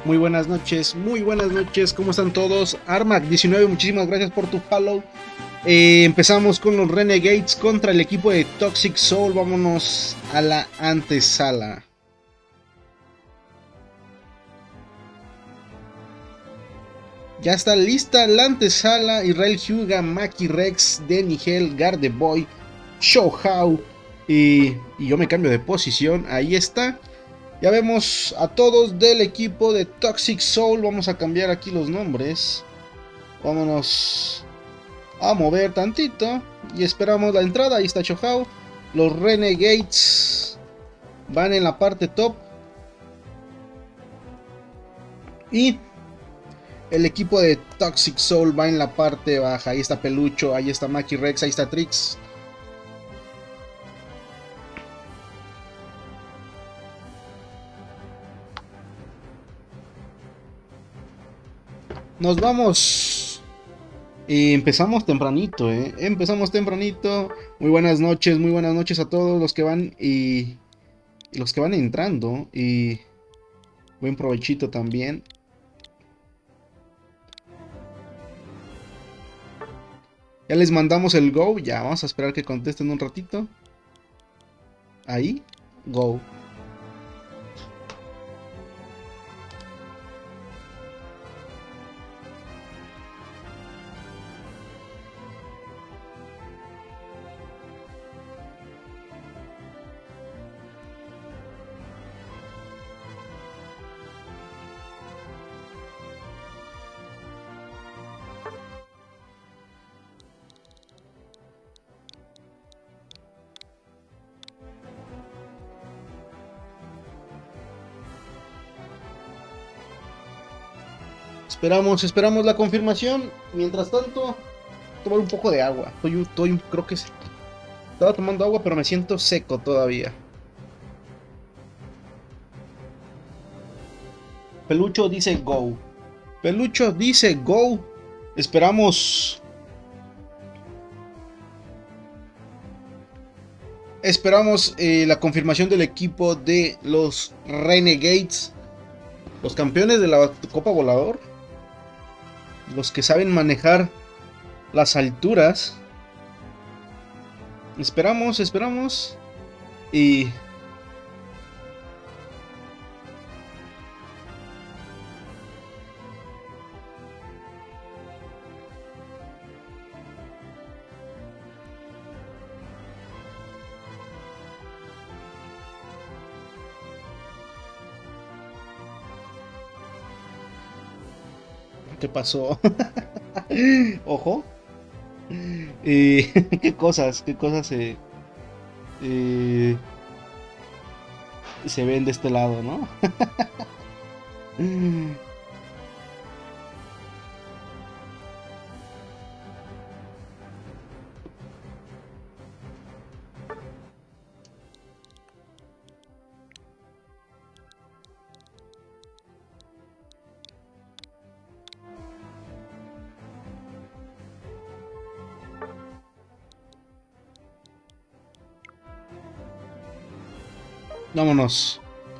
muy buenas noches, ¿cómo están todos? Armac19, muchísimas gracias por tu follow. Empezamos con los Renegades contra el equipo de Toxic Soul. Vámonos a la antesala. Ya está lista la antesala. Israel Hyuga, Maki Rex, Denny Hell, Gardevoir, Shohao. Y yo me cambio de posición. Ahí está. Ya vemos a todos del equipo de Toxic Soul. Vamos a cambiar aquí los nombres. Vámonos a mover tantito. Y esperamos la entrada. Ahí está Shohao. Los Renegades van en la parte top. Y el equipo de Toxic Soul va en la parte baja. Ahí está Pelucho. Ahí está Maki Rex. Ahí está Trix. Nos vamos. Y empezamos tempranito, empezamos tempranito. Muy buenas noches a todos los que van y los que van entrando. Y buen provechito también. Ya les mandamos el go. Ya vamos a esperar que contesten un ratito. Ahí, go. Esperamos la confirmación. Mientras tanto, tomar un poco de agua. Creo que estaba tomando agua, pero me siento seco todavía. Pelucho dice go. Pelucho dice go. Esperamos la confirmación del equipo de los Renegades. Los campeones de la Copa Volador. Los que saben manejar las alturas. Esperamos. Y ¿qué pasó? Ojo. ¿Qué cosas se ven de este lado, ¿no? Vámonos.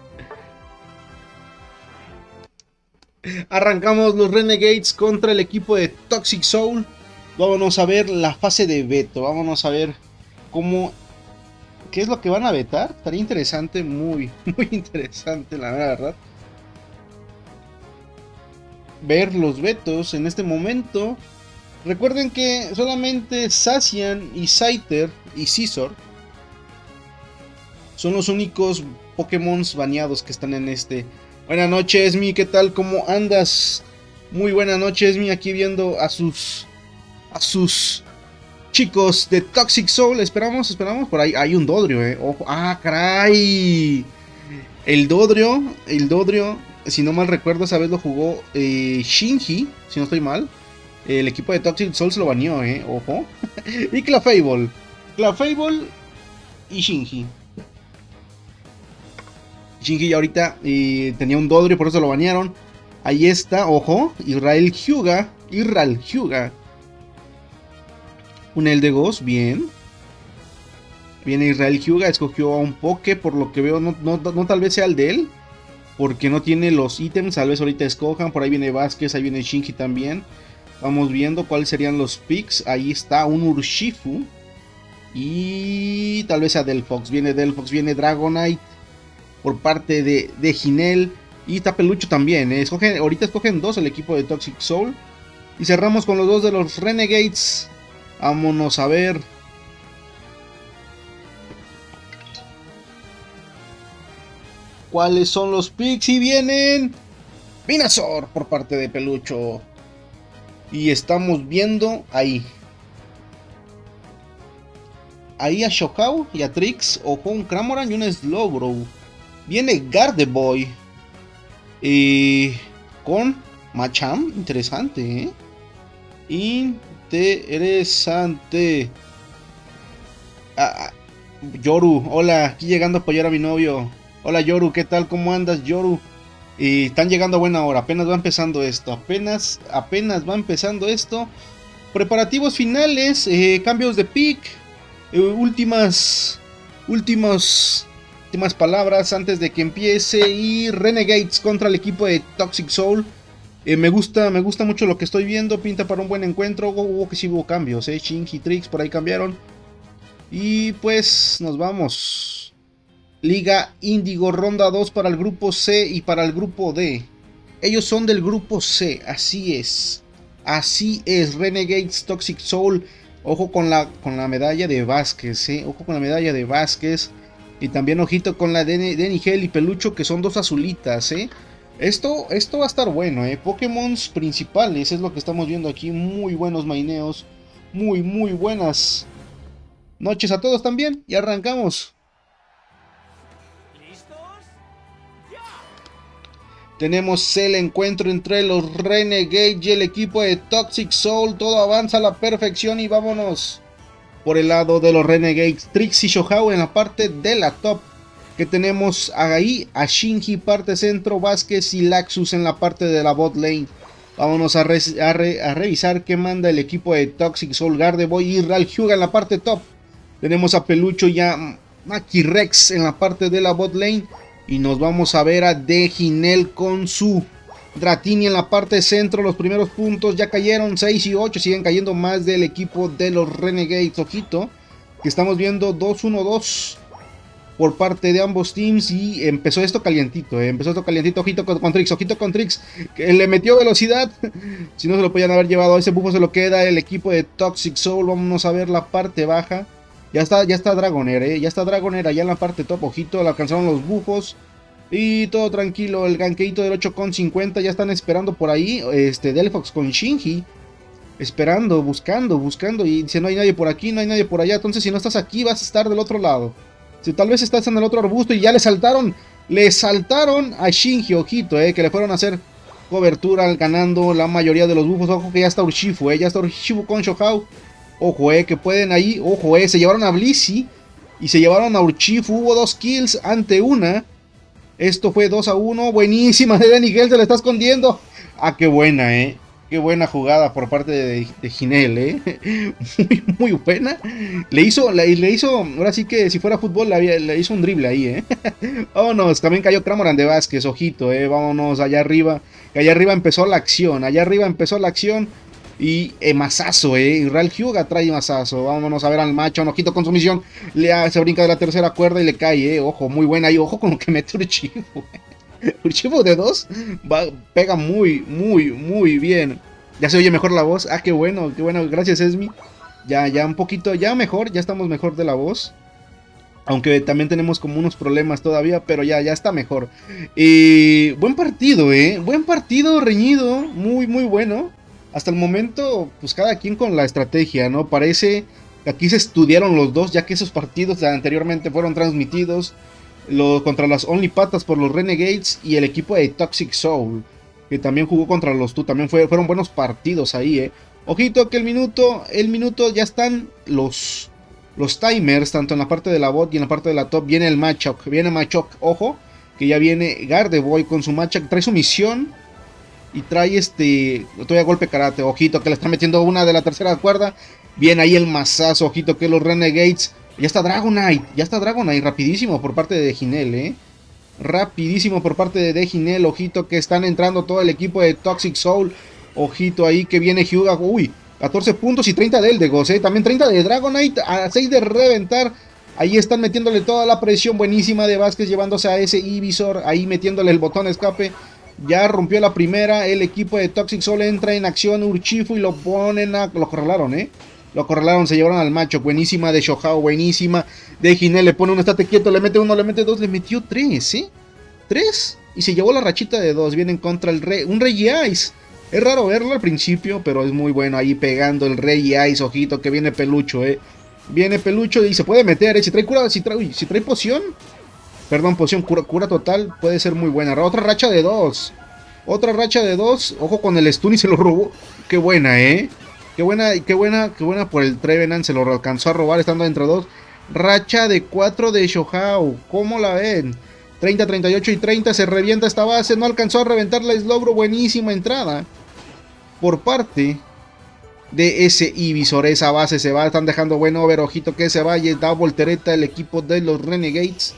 Arrancamos los Renegades contra el equipo de Toxic Soul. Vámonos a ver la fase de veto. Vámonos a ver qué es lo que van a vetar. Estaría interesante, muy interesante, la verdad. Ver los vetos en este momento. Recuerden que solamente Zacian y Scyther y Scizor son los únicos Pokémon baneados que están en este. Buenas noches, Esmi, ¿qué tal? ¿Cómo andas? Muy buenas noches, Esmi, aquí viendo a sus chicos de Toxic Soul. Esperamos. Por ahí hay un Dodrio, Ojo. Ah, caray. El Dodrio, si no mal recuerdo, esa vez lo jugó Shinji, si no estoy mal. El equipo de Toxic Soul se lo baneó, Ojo. Y Clefable y Shinji. Shinji ya ahorita tenía un Dodrio, por eso lo banearon. Ahí está, ojo, Israel Hyuga. Un Eldegoss, bien. Viene Israel Hyuga, escogió a un Poké, por lo que veo, no tal vez sea el de él. porque no tiene los ítems. Tal vez ahorita escojan. Por ahí viene Vázquez, ahí viene Shinji también. Vamos viendo cuáles serían los picks. Ahí está un Urshifu. Y tal vez a Delphox. Viene Delphox, viene Dragonite por parte de Jinel. Y está Pelucho también. Ahorita escogen dos el equipo de Toxic Soul. Y cerramos con los dos de los Renegades. Vámonos a ver. ¿Cuáles son los picks? Y vienen Venusaur por parte de Pelucho. Y estamos viendo ahí. Ahí a Shohao y a Trix. Ojo, un Cramoran y un Slowbro. Viene Gardevoir. Con Machamp. Interesante, ¿eh? Interesante. Yoru, hola. Aquí llegando a apoyar a mi novio. Hola Yoru, ¿qué tal? ¿Cómo andas, Yoru? Están llegando a buena hora. Apenas va empezando esto. Apenas va empezando esto. Preparativos finales. Cambios de pick. Últimas palabras antes de que empiece. Y Renegades contra el equipo de Toxic Soul. Me gusta mucho lo que estoy viendo. Pinta para un buen encuentro. Hubo que sí hubo cambios. Shinji y Trix por ahí cambiaron. Y pues nos vamos. Liga Índigo, ronda 2 para el grupo C y para el grupo D. Ellos son del grupo C, así es. Así es, Renegades, Toxic Soul. Ojo con la medalla de Vázquez, ojo con la medalla de Vázquez. Y también ojito con la de Nigel y Pelucho, que son dos azulitas, Esto va a estar bueno, Pokémons principales es lo que estamos viendo aquí. Muy buenos maineos. Muy buenas noches a todos también. Y arrancamos. Tenemos el encuentro entre los Renegades y el equipo de Toxic Soul. Todo avanza a la perfección y vámonos. Por el lado de los Renegades, Trix y Shohao en la parte de la top. Que tenemos ahí a Shinji parte centro, Vázquez y Laxus en la parte de la bot lane. Vámonos a revisar qué manda el equipo de Toxic Soul. Gardevoir y Ralhyuga en la parte top. Tenemos a Pelucho y a Makirex en la parte de la bot lane. Y nos vamos a ver a Dejinel con su Dratini en la parte de centro. Los primeros puntos ya cayeron, 6 y 8. Siguen cayendo más del equipo de los Renegades. Ojito, que estamos viendo 2-1-2 por parte de ambos teams. Y empezó esto calientito, ojito con Trix, que le metió velocidad. Si no se lo podían haber llevado, ese bufo se lo queda el equipo de Toxic Soul. Vamos a ver la parte baja. Ya está Dragonair, ya está Dragonair allá en la parte top. Ojito, le alcanzaron los bufos. Y todo tranquilo, el gankeito del 8,50. Ya están esperando por ahí. Delphox con Shinji. Esperando, buscando. Y dice, no hay nadie por aquí, no hay nadie por allá. Entonces si no estás aquí, vas a estar del otro lado. Si tal vez estás en el otro arbusto y ya le saltaron a Shinji, ojito, que le fueron a hacer cobertura ganando la mayoría de los bufos. Ojo que ya está Urshifu, ya está Urshifu con Shohao. Ojo, que pueden ahí. Ojo, se llevaron a Blissey y se llevaron a Urshifu. Hubo 2 kills ante una. Esto fue 2-1. Buenísima de Nigel, se le está escondiendo. Qué buena, Qué buena jugada por parte de Jinel, muy buena. Le hizo, ahora sí que si fuera fútbol le hizo un drible ahí, Vámonos, también cayó Cramoran de Vázquez, ojito, vámonos allá arriba. Que allá arriba empezó la acción, Y mazazo, Ralhyuga trae mazazo. Vámonos a ver al macho, ojito con su misión. Se brinca de la tercera cuerda y le cae, Ojo, muy buena. Y ojo con lo que mete Urshifu. Urshifu de 2 pega muy bien. Ya se oye mejor la voz. Qué bueno. Gracias, Esmi. Ya un poquito, ya mejor. Ya estamos mejor de la voz. Aunque también tenemos como unos problemas todavía, pero ya está mejor. Buen partido, Buen partido, reñido. Muy bueno. Hasta el momento, pues cada quien con la estrategia, ¿no? Parece que aquí se estudiaron los dos, ya que esos partidos anteriormente fueron transmitidos contra las Only Patas por los Renegades y el equipo de Toxic Soul, que también jugó contra los Two. También fueron buenos partidos ahí, Ojito que el minuto ya están los timers, tanto en la parte de la bot y en la parte de la top. Viene el Machop, ojo, que ya viene Gardevoir con su Machop, trae su misión. Y trae todavía golpe karate. Ojito que le está metiendo una de la tercera cuerda. Bien ahí el mazazo. Ojito que los Renegades. Ya está Dragonite rapidísimo por parte de Jinel, rapidísimo por parte de Dejinel. Ojito que están entrando todo el equipo de Toxic Soul. Ojito ahí que viene Hyuga. Uy, 14 puntos y 30 de Eldegos, también 30 de Dragonite, a 6 de Reventar. Ahí están metiéndole toda la presión buenísima de Vázquez, llevándose a ese Ivysaur, ahí metiéndole el botón escape. Ya rompió la primera, el equipo de Toxic Soul entra en acción, Urshifu, y lo ponen a... Lo corralaron, Lo corralaron, se llevaron al macho. Buenísima de Shohao, buenísima de Ginel. Le pone un estate quieto, le mete uno, le mete dos, le metió tres, 3. Y se llevó la rachita de 2. Vienen contra el rey, un Rey Ice. Es raro verlo al principio, pero es muy bueno ahí pegando el Rey Ice. Ojito que viene Pelucho, Viene Pelucho y se puede meter, Si trae cura, si trae poción. Perdón, poción, cura total. Puede ser muy buena. Otra racha de 2. Otra racha de 2. Ojo con el stun y se lo robó. Qué buena, Qué buena por el Trevenant. Se lo alcanzó a robar estando dentro de 2. Racha de 4 de Shohao. ¿Cómo la ven? 30, 38 y 30. Se revienta esta base. No alcanzó a reventar la Slowbro. Buenísima entrada por parte de ese Ivysaur. Esa base se va. Están dejando buen over. Ojito que se vaya. Da voltereta el equipo de los Renegades.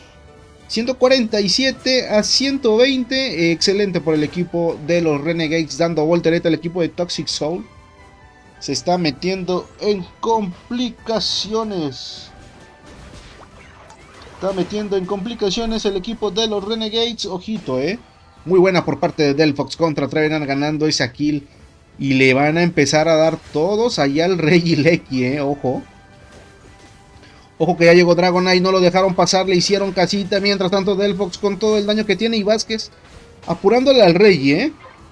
147 a 120. Excelente por el equipo de los Renegades. Dando voltereta el equipo de Toxic Soul. Se está metiendo en complicaciones. Está metiendo en complicaciones el equipo de los Renegades. Ojito, Muy buena por parte de Delphox contra Trevenant, ganando esa kill. Y le van a empezar a dar todos allá al Regieleki, Ojo. Ojo que ya llegó Dragonite, no lo dejaron pasar, le hicieron casita. Mientras tanto Delphox con todo el daño que tiene y Vázquez apurándole al Rey,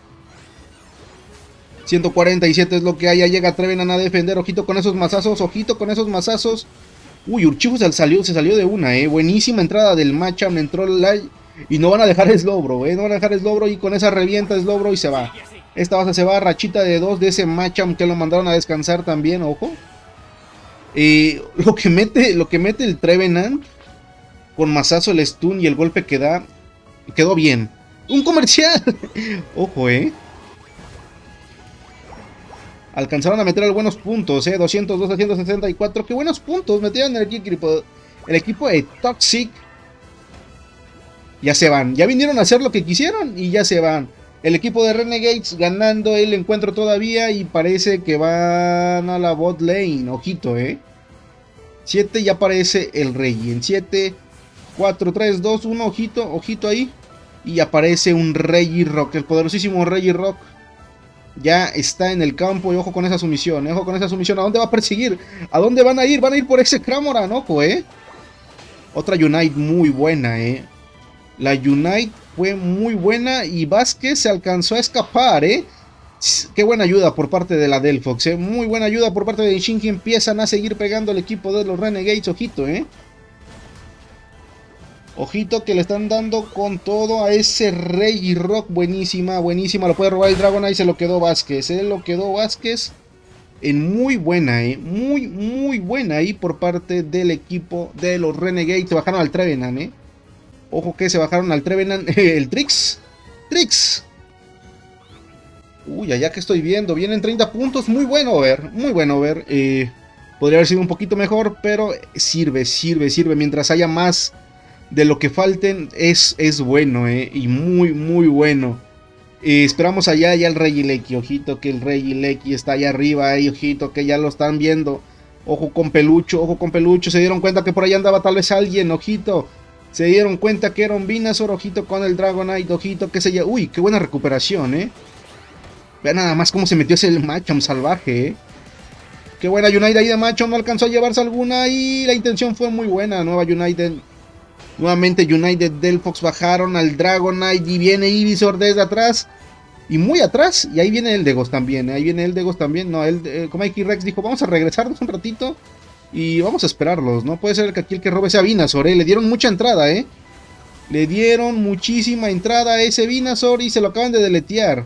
147 es lo que hay, ya llega Trevenant a defender. Ojito con esos mazazos, ojito con esos mazazos. Uy, Urshifu se salió de una, Buenísima entrada del Machamp, entró y no van a dejar Slowbro, No van a dejar Slowbro y con esa revienta Slowbro y se va. Esta base se va, rachita de 2 de ese Machamp que lo mandaron a descansar también, ojo. Lo que mete el Trevenant con mazazo, el stun y el golpe que da, quedó bien. ¡Un comercial! Ojo, Alcanzaron a meter algunos puntos, 202 a 164. ¡Qué buenos puntos metieron el equipo de Toxic! Ya se van. Ya vinieron a hacer lo que quisieron y ya se van. El equipo de Renegades ganando el encuentro todavía y parece que van a la bot lane. Ojito, 7 ya aparece el Rey. En 7, 4, 3, 2, 1. Ojito ahí. Y aparece un Regirock. El poderosísimo Regirock. Ya está en el campo y ojo con esa sumisión, ojo con esa sumisión. ¿A dónde va a perseguir? ¿A dónde van a ir? Van a ir por ese Cramoran, ojo, Otra Unite muy buena, La Unite fue muy buena y Vázquez se alcanzó a escapar, Qué buena ayuda por parte de la Delphox, Muy buena ayuda por parte de Shinji. Empiezan a seguir pegando al equipo de los Renegades, ojito, Ojito que le están dando con todo a ese Regirock. Buenísima, buenísima. Lo puede robar el Dragonite y se lo quedó Vázquez. Se lo quedó Vázquez en muy buena, Muy, muy buena ahí por parte del equipo de los Renegades. Se bajaron al Trevenant, Ojo que se bajaron al Trevenant. El Trix. Uy, allá que estoy viendo. Vienen 30 puntos. Muy bueno ver. Muy bueno ver. Podría haber sido un poquito mejor, pero sirve. Mientras haya más de lo que falten es bueno, y muy muy bueno. Esperamos allá ya el Regieleki. Ojito que el Regieleki está allá arriba, ojito que ya lo están viendo. Ojo con Pelucho, se dieron cuenta que por ahí andaba tal vez alguien, ojito. Se dieron cuenta que era un Venusaur, ojito con el Dragonite, ojito que se... Uy, qué buena recuperación, Vean nada más cómo se metió ese Machamp salvaje, Qué buena Unite ahí de Machamp, no alcanzó a llevarse alguna y la intención fue muy buena. Nueva Unite. Nuevamente United Delphox bajaron al Dragonite y viene Ivysaur desde atrás. Y muy atrás. Y ahí viene Eldegos también. No, como Mikey Rex dijo, vamos a regresarnos un ratito. Y vamos a esperarlos. No puede ser que aquí el que robe sea Venusaur, Le dieron mucha entrada, Le dieron muchísima entrada a ese Venusaur y se lo acaban de deletear.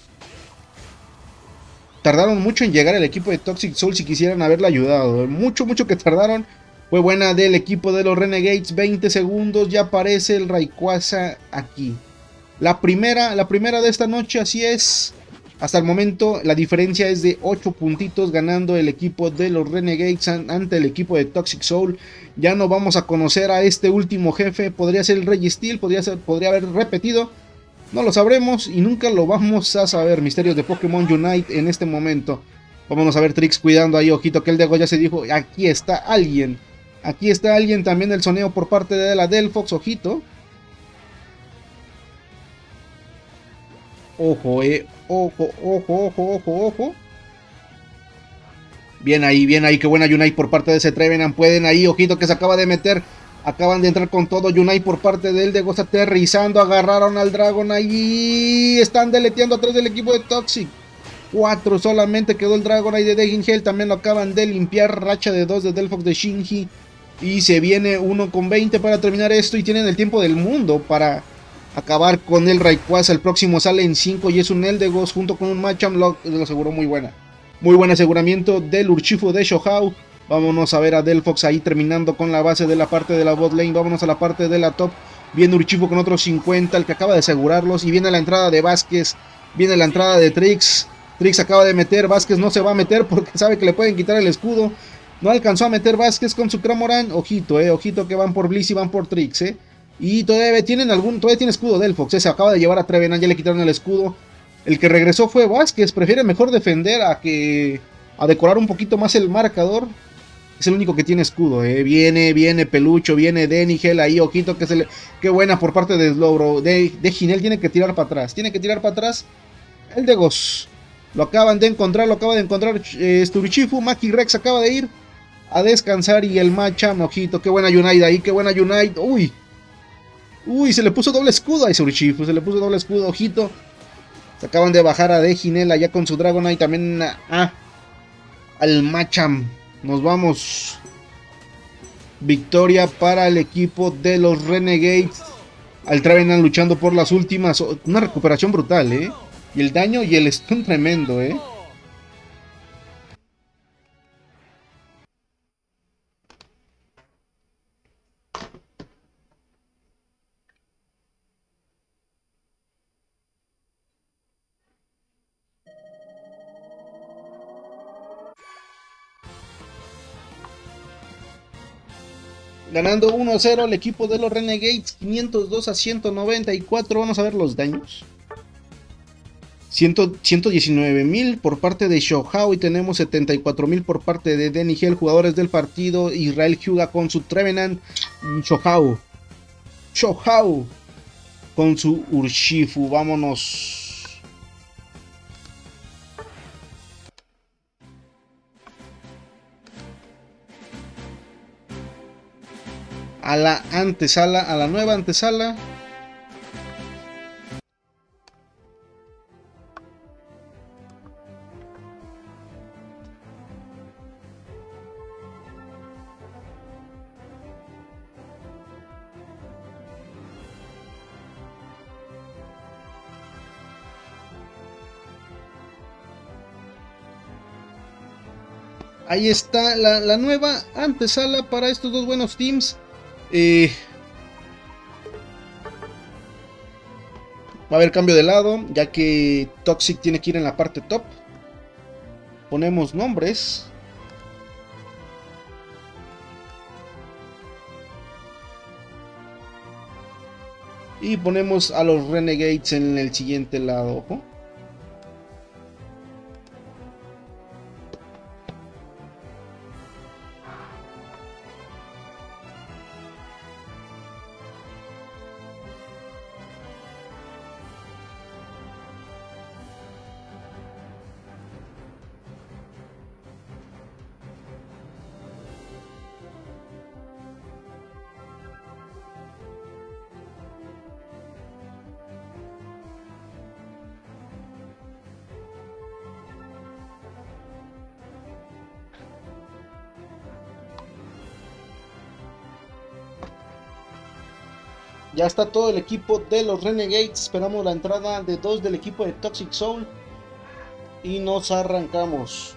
Tardaron mucho en llegar el equipo de Toxic Soul si quisieran haberle ayudado. Mucho que tardaron. Fue buena del equipo de los Renegades. 20 segundos. Ya aparece el Rayquaza aquí. La primera de esta noche. Así es. Hasta el momento la diferencia es de 8 puntitos, ganando el equipo de los Renegades ante el equipo de Toxic Soul. Ya no vamos a conocer a este último jefe. Podría ser el Registeel, podría haber repetido. No lo sabremos y nunca lo vamos a saber. Misterios de Pokémon Unite en este momento. Vámonos a ver Trix cuidando ahí. Ojito que el Dego ya se dijo. Aquí está alguien. Aquí está alguien. También el soneo por parte de la Delphox. Ojito. Ojo, ojo, ojo, ojo, ojo, ojo. Bien ahí, qué buena Unite por parte de ese Trevenant. Pueden ahí, ojito que se acaba de meter. Acaban de entrar con todo Unite por parte del de Ghost aterrizando. Agarraron al Dragon ahí. Están deleteando a 3 del equipo de Toxic. 4 solamente quedó el Dragon ahí de Deginhell. También lo acaban de limpiar. Racha de 2 de Delphox de Shinji. Y se viene 1 con 20 para terminar esto. Y tienen el tiempo del mundo para acabar con el Rayquaza. El próximo sale en 5 y es un Eldegoss junto con un Machamp. Lo aseguró muy buena. Muy buen aseguramiento del Urshifu de Shohao. Vámonos a ver a Delphox ahí terminando con la base de la parte de la bot lane. Vámonos a la parte de la top. Viene Urshifu con otros 50, el que acaba de asegurarlos. Y viene la entrada de Vázquez. Viene la entrada de Trix. Trix acaba de meter. Vázquez no se va a meter porque sabe que le pueden quitar el escudo. No alcanzó a meter Vázquez con su Cramoran. Ojito, ojito que van por Blizz y van por Trix, Y todavía tiene escudo Delphox, Se acaba de llevar a Trevenant, ya le quitaron el escudo. El que regresó fue Vázquez. Prefiere mejor defender a decorar un poquito más el marcador. Es el único que tiene escudo, Viene Pelucho, viene Denigel ahí, ojito que se le... Qué buena por parte de Slowbro. De Ginel tiene que tirar para atrás. El de Ghost. Lo acaba de encontrar Urshifu. Maki Rex acaba de ir a descansar. Y el Machamp, ojito, qué buena Unite ahí, qué buena Unite. Uy, se le puso doble escudo a ese Urshifu. Ojito. Se acaban de bajar a Deginel allá con su Dragonite. También al Machamp. Nos vamos. Victoria para el equipo de los Renegades. Al Trevenant luchando por las últimas. Una recuperación brutal, Y el daño y el stun tremendo, Ganando 1-0 el equipo de los Renegades. 502 a 194. Vamos a ver los daños. 119,000 por parte de Shohao y tenemos 74,000 por parte de Denigel. Jugadores del partido: Israel Hyuga con su Trevenant y Shohao con su Urshifu. Vámonos. A la antesala, a la nueva antesala. Ahí está la nueva antesala para estos dos buenos teams. Va a haber cambio de lado, ya que Toxic tiene que ir en la parte top. Ponemos nombres. Y ponemos a los Renegades en el siguiente lado. Ojo. Ya está todo el equipo de los Renegades. Esperamos la entrada de 2 del equipo de Toxic Soul. Y nos arrancamos.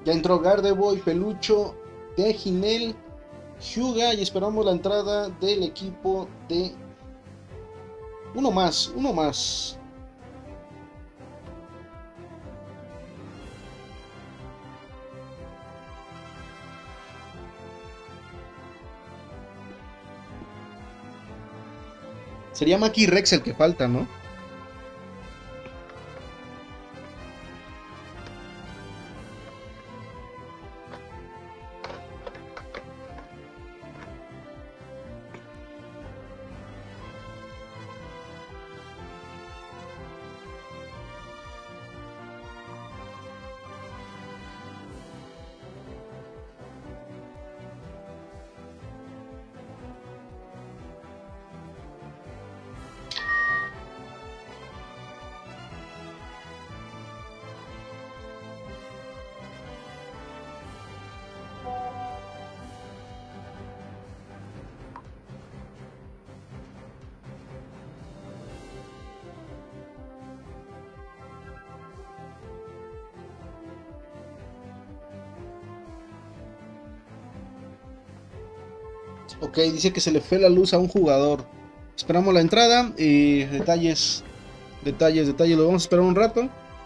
Ya entró Gardevoir, Pelucho, Deginel, Hyuga y esperamos la entrada del equipo de... Uno más. Sería Maki Rex el que falta, ¿no? Ok, dice que se le fue la luz a un jugador. Esperamos la entrada. Detalles. Lo vamos a esperar un rato.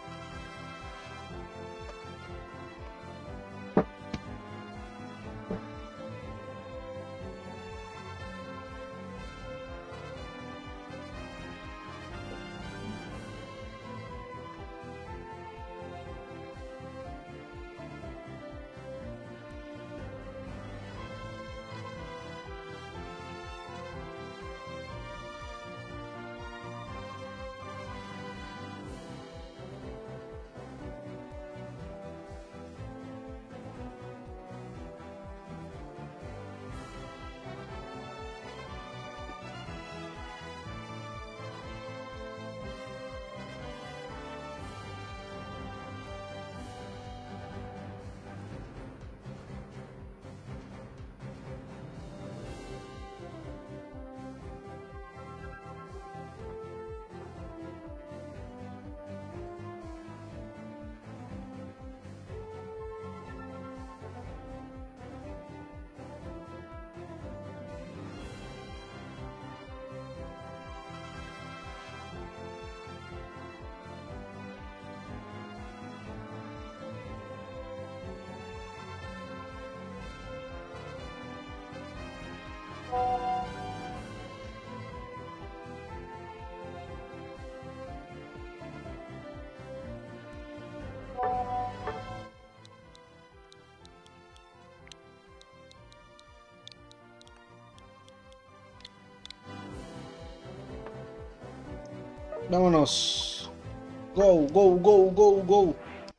Vámonos. Go, go, go, go, go.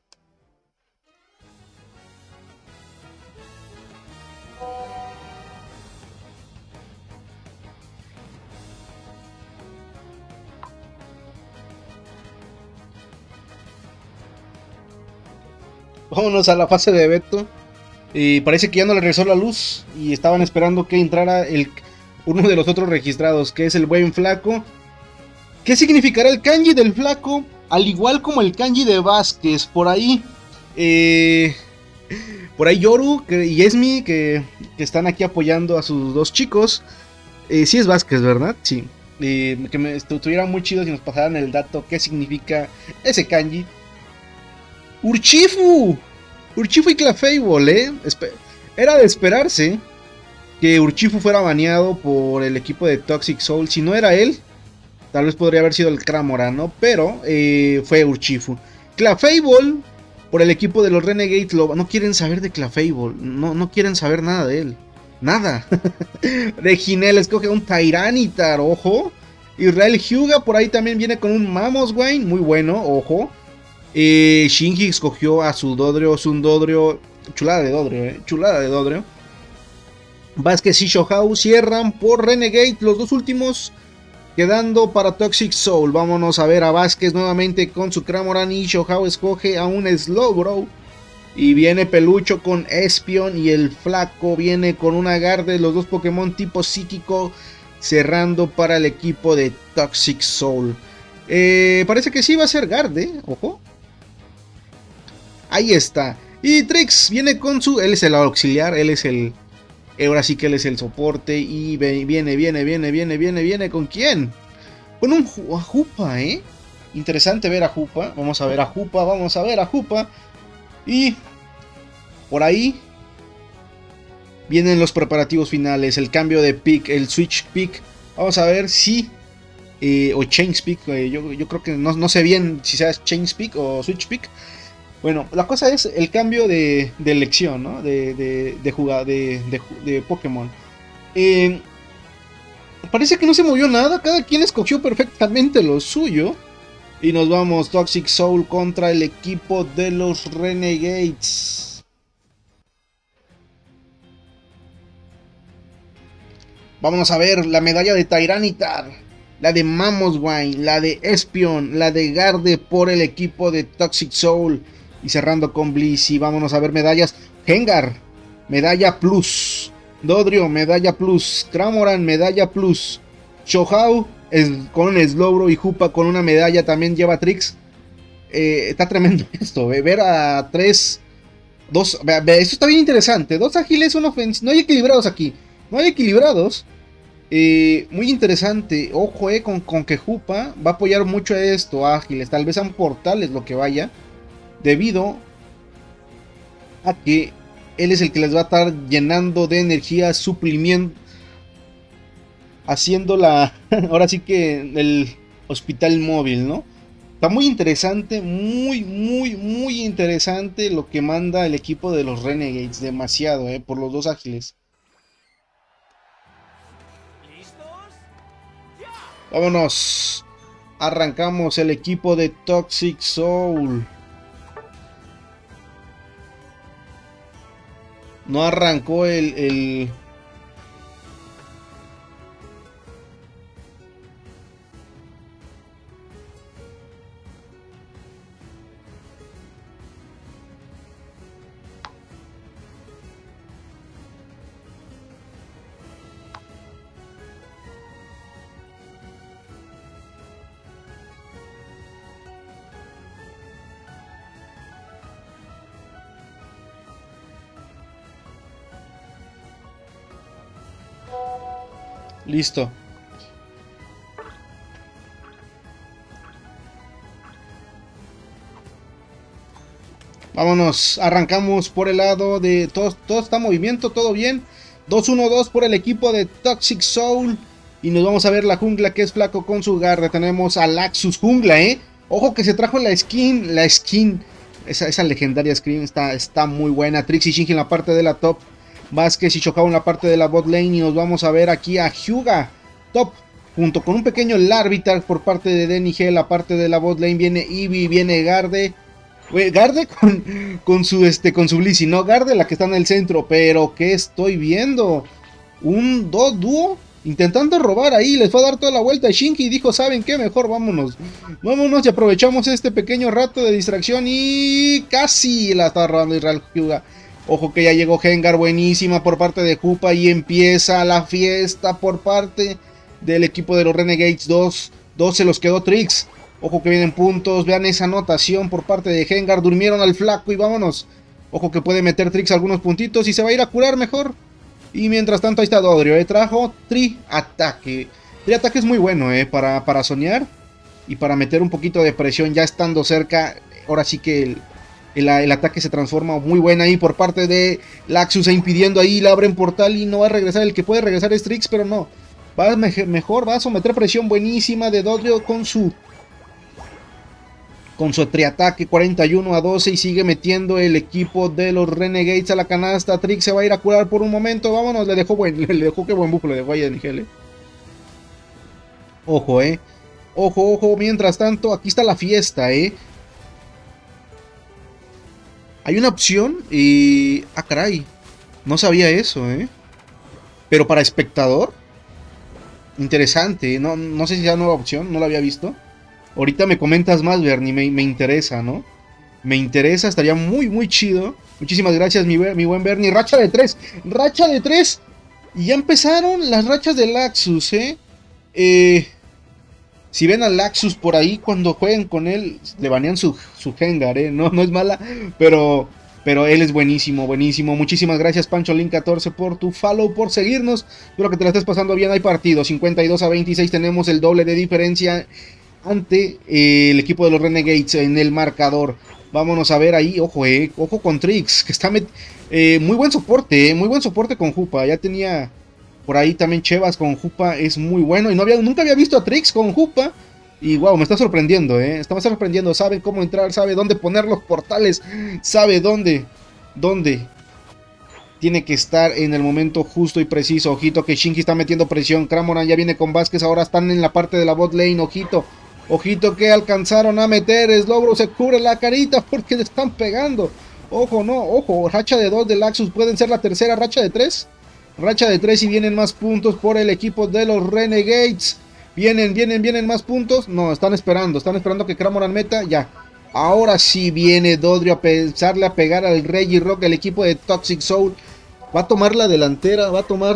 Vámonos a la fase de Beto. Y parece que ya no le regresó la luz. Y estaban esperando que entrara uno de los otros registrados, que es el buen Flaco. ¿Qué significará el kanji del Flaco? Al igual como el kanji de Vázquez. Por ahí Yoru y Esmi que están aquí apoyando a sus dos chicos. Sí es Vázquez, ¿verdad? Sí. Que estuviera muy chido si nos pasaran el dato. ¿Qué significa ese kanji? Urshifu y Clefable, ¿eh? Era de esperarse que Urshifu fuera baneado por el equipo de Toxic Soul. Si no era él, tal vez podría haber sido el Cramorant, ¿no? Pero fue Urshifu. Clefable, por el equipo de los Renegades, no quieren saber de Clefable. No quieren saber nada de él. Nada. Reginel escoge un Tyranitar, ojo. Israel Hyuga por ahí también viene con un Mamoswine, muy bueno, ojo. Shinji escogió a su Dodrio. Chulada de Dodrio. Vázquez y Shohau cierran por Renegade. Los dos últimos quedando para Toxic Soul. Vámonos a ver a Vázquez nuevamente con su Cramorant. Y Shohau escoge a un Slowbro. Y viene Pelucho con Espion. Y el Flaco viene con una Garde. Los dos Pokémon tipo psíquico. Cerrando para el equipo de Toxic Soul. Parece que sí va a ser Garde. Ojo. Ahí está. Y Trix viene con su... Él es el auxiliar, él es el... Ahora sí que él es el soporte. Y viene. ¿Con quién? Con un Hoopa, ¿eh? Interesante ver a Hoopa. Vamos a ver a Hoopa. Y por ahí vienen los preparativos finales. El cambio de pick, el switch pick. Vamos a ver si... o change pick. Yo creo que no sé bien si sea change pick o switch pick. Bueno, la cosa es el cambio de elección, ¿no? De Pokémon. Parece que no se movió nada. Cada quien escogió perfectamente lo suyo. Y nos vamos, Toxic Soul contra el equipo de los Renegades. Vamos a ver la medalla de Tyranitar, la de Mamoswine, la de Espion, la de Garde por el equipo de Toxic Soul. Y cerrando con Blissey, vámonos a ver medallas. Gengar, medalla plus. Dodrio, medalla plus. Cramoran, medalla plus. Shohau con un Slowbro y Hoopa con una medalla también lleva Trix. Está tremendo esto, ver a tres. Esto está bien interesante. Dos ágiles, un ofensivo. No hay equilibrados aquí. No hay equilibrados. Muy interesante. Ojo, con que Hoopa va a apoyar mucho a esto. Ágiles. Tal vez sean portales lo que vaya. Debido a que él es el que les va a estar llenando de energía, suplimiento, haciendo ahora sí que el hospital móvil, ¿no? Está muy interesante, muy interesante lo que manda el equipo de los Renegades, demasiado, por los dos ágiles. Vámonos, arrancamos el equipo de Toxic Soul. No arrancó el... Listo. Vámonos, arrancamos por el lado de... Todo está en movimiento, todo bien. 2-1-2 por el equipo de Toxic Soul. Y nos vamos a ver la jungla que es Flaco con su garra. Tenemos a Laxus jungla, Ojo que se trajo la skin. Esa legendaria skin está muy buena. Trix y Shinji en la parte de la top. Vázquez y Shohau en la parte de la bot lane. Y nos vamos a ver aquí a Hyuga top, junto con un pequeño Larvitar por parte de Denny G. La parte de la bot lane viene Eevee, viene Garde. Garde con su Blissey, no Garde la que está en el centro. Pero ¿qué estoy viendo? Un dúo intentando robar ahí. Les fue a dar toda la vuelta a Shinji y dijo, ¿saben qué? Mejor vámonos y aprovechamos este pequeño rato de distracción. Y casi la está robando Israel Hyuga. Ojo que ya llegó Gengar, buenísima por parte de Hoopa. Y empieza la fiesta por parte del equipo de los Renegades. 2 se los quedó Trix. Ojo que vienen puntos. Vean esa anotación por parte de Gengar. Durmieron al flaco y vámonos. Ojo que puede meter Trix algunos puntitos y se va a ir a curar mejor. Y mientras tanto ahí está Dodrio. Trajo Tri-ataque. Tri-ataque es muy bueno para soñar. Y para meter un poquito de presión ya estando cerca. Ahora sí que el ataque se transforma muy buena ahí por parte de Laxus, impidiendo ahí, le abren portal y no va a regresar. El que puede regresar es Trix, pero no. Mejor va a someter presión buenísima de Dodrio con su triataque 41-12 y sigue metiendo el equipo de los Renegades a la canasta. Trix se va a ir a curar por un momento. Vámonos, le dejó qué buen buffo le dejó ahí a Nigel. Ojo, Ojo, mientras tanto, aquí está la fiesta, Hay una opción y... Ah, caray. No sabía eso, Pero para espectador. Interesante. No sé si sea nueva opción. No la había visto. Ahorita me comentas más, Bernie. Me interesa, ¿no? Me interesa. Estaría muy chido. Muchísimas gracias, mi buen Bernie. Racha de 3. Racha de 3. Y ya empezaron las rachas de Laxus, Si ven a Laxus por ahí, cuando jueguen con él, le banean su Gengar, No es mala, pero Pero él es buenísimo, buenísimo. Muchísimas gracias, Pancholin14, por tu follow, por seguirnos. Espero que te la estés pasando bien. Hay partido, 52-26. Tenemos el doble de diferencia ante el equipo de los Renegades en el marcador. Vámonos a ver ahí. Ojo, ojo con Trix, que está muy buen soporte, muy buen soporte con Jupa. Ya tenía por ahí también Chevas con Jupa, es muy bueno. Y nunca había visto a Trix con Jupa. Y wow, me está sorprendiendo, Está sorprendiendo. Sabe cómo entrar, sabe dónde poner los portales. Sabe dónde tiene que estar en el momento justo y preciso. Ojito que Shinji está metiendo presión. Cramoran ya viene con Vázquez. Ahora están en la parte de la bot lane. Ojito. Ojito que alcanzaron a meter. Slowbro se cubre la carita porque le están pegando. Ojo, no, ojo. Racha de 2 de Laxus. Pueden ser la tercera racha de 3. Racha de 3 y vienen más puntos por el equipo de los Renegades. Vienen más puntos. No, están esperando que Cramoran meta. Ya. Ahora sí viene Dodrio a empezarle a pegar al Regirock. El equipo de Toxic Soul va a tomar la delantera.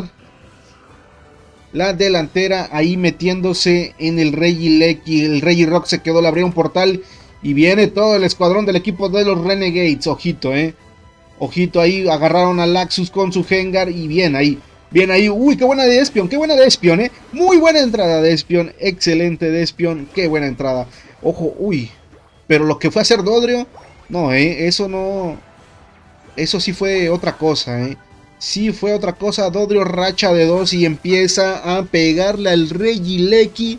Ahí metiéndose en el Regilecky. El Regirock se quedó, le abrió un portal. Y viene todo el escuadrón del equipo de los Renegades. Ojito, Ojito ahí. Agarraron a Laxus con su Hengar. Y bien ahí. Uy, qué buena de Espion, Muy buena entrada de Espion, excelente de Espion, qué buena entrada. Ojo, uy, pero lo que fue a hacer Dodrio, no, eso no, eso sí fue otra cosa, Sí fue otra cosa. Dodrio racha de 2 y empieza a pegarle al Regilecky.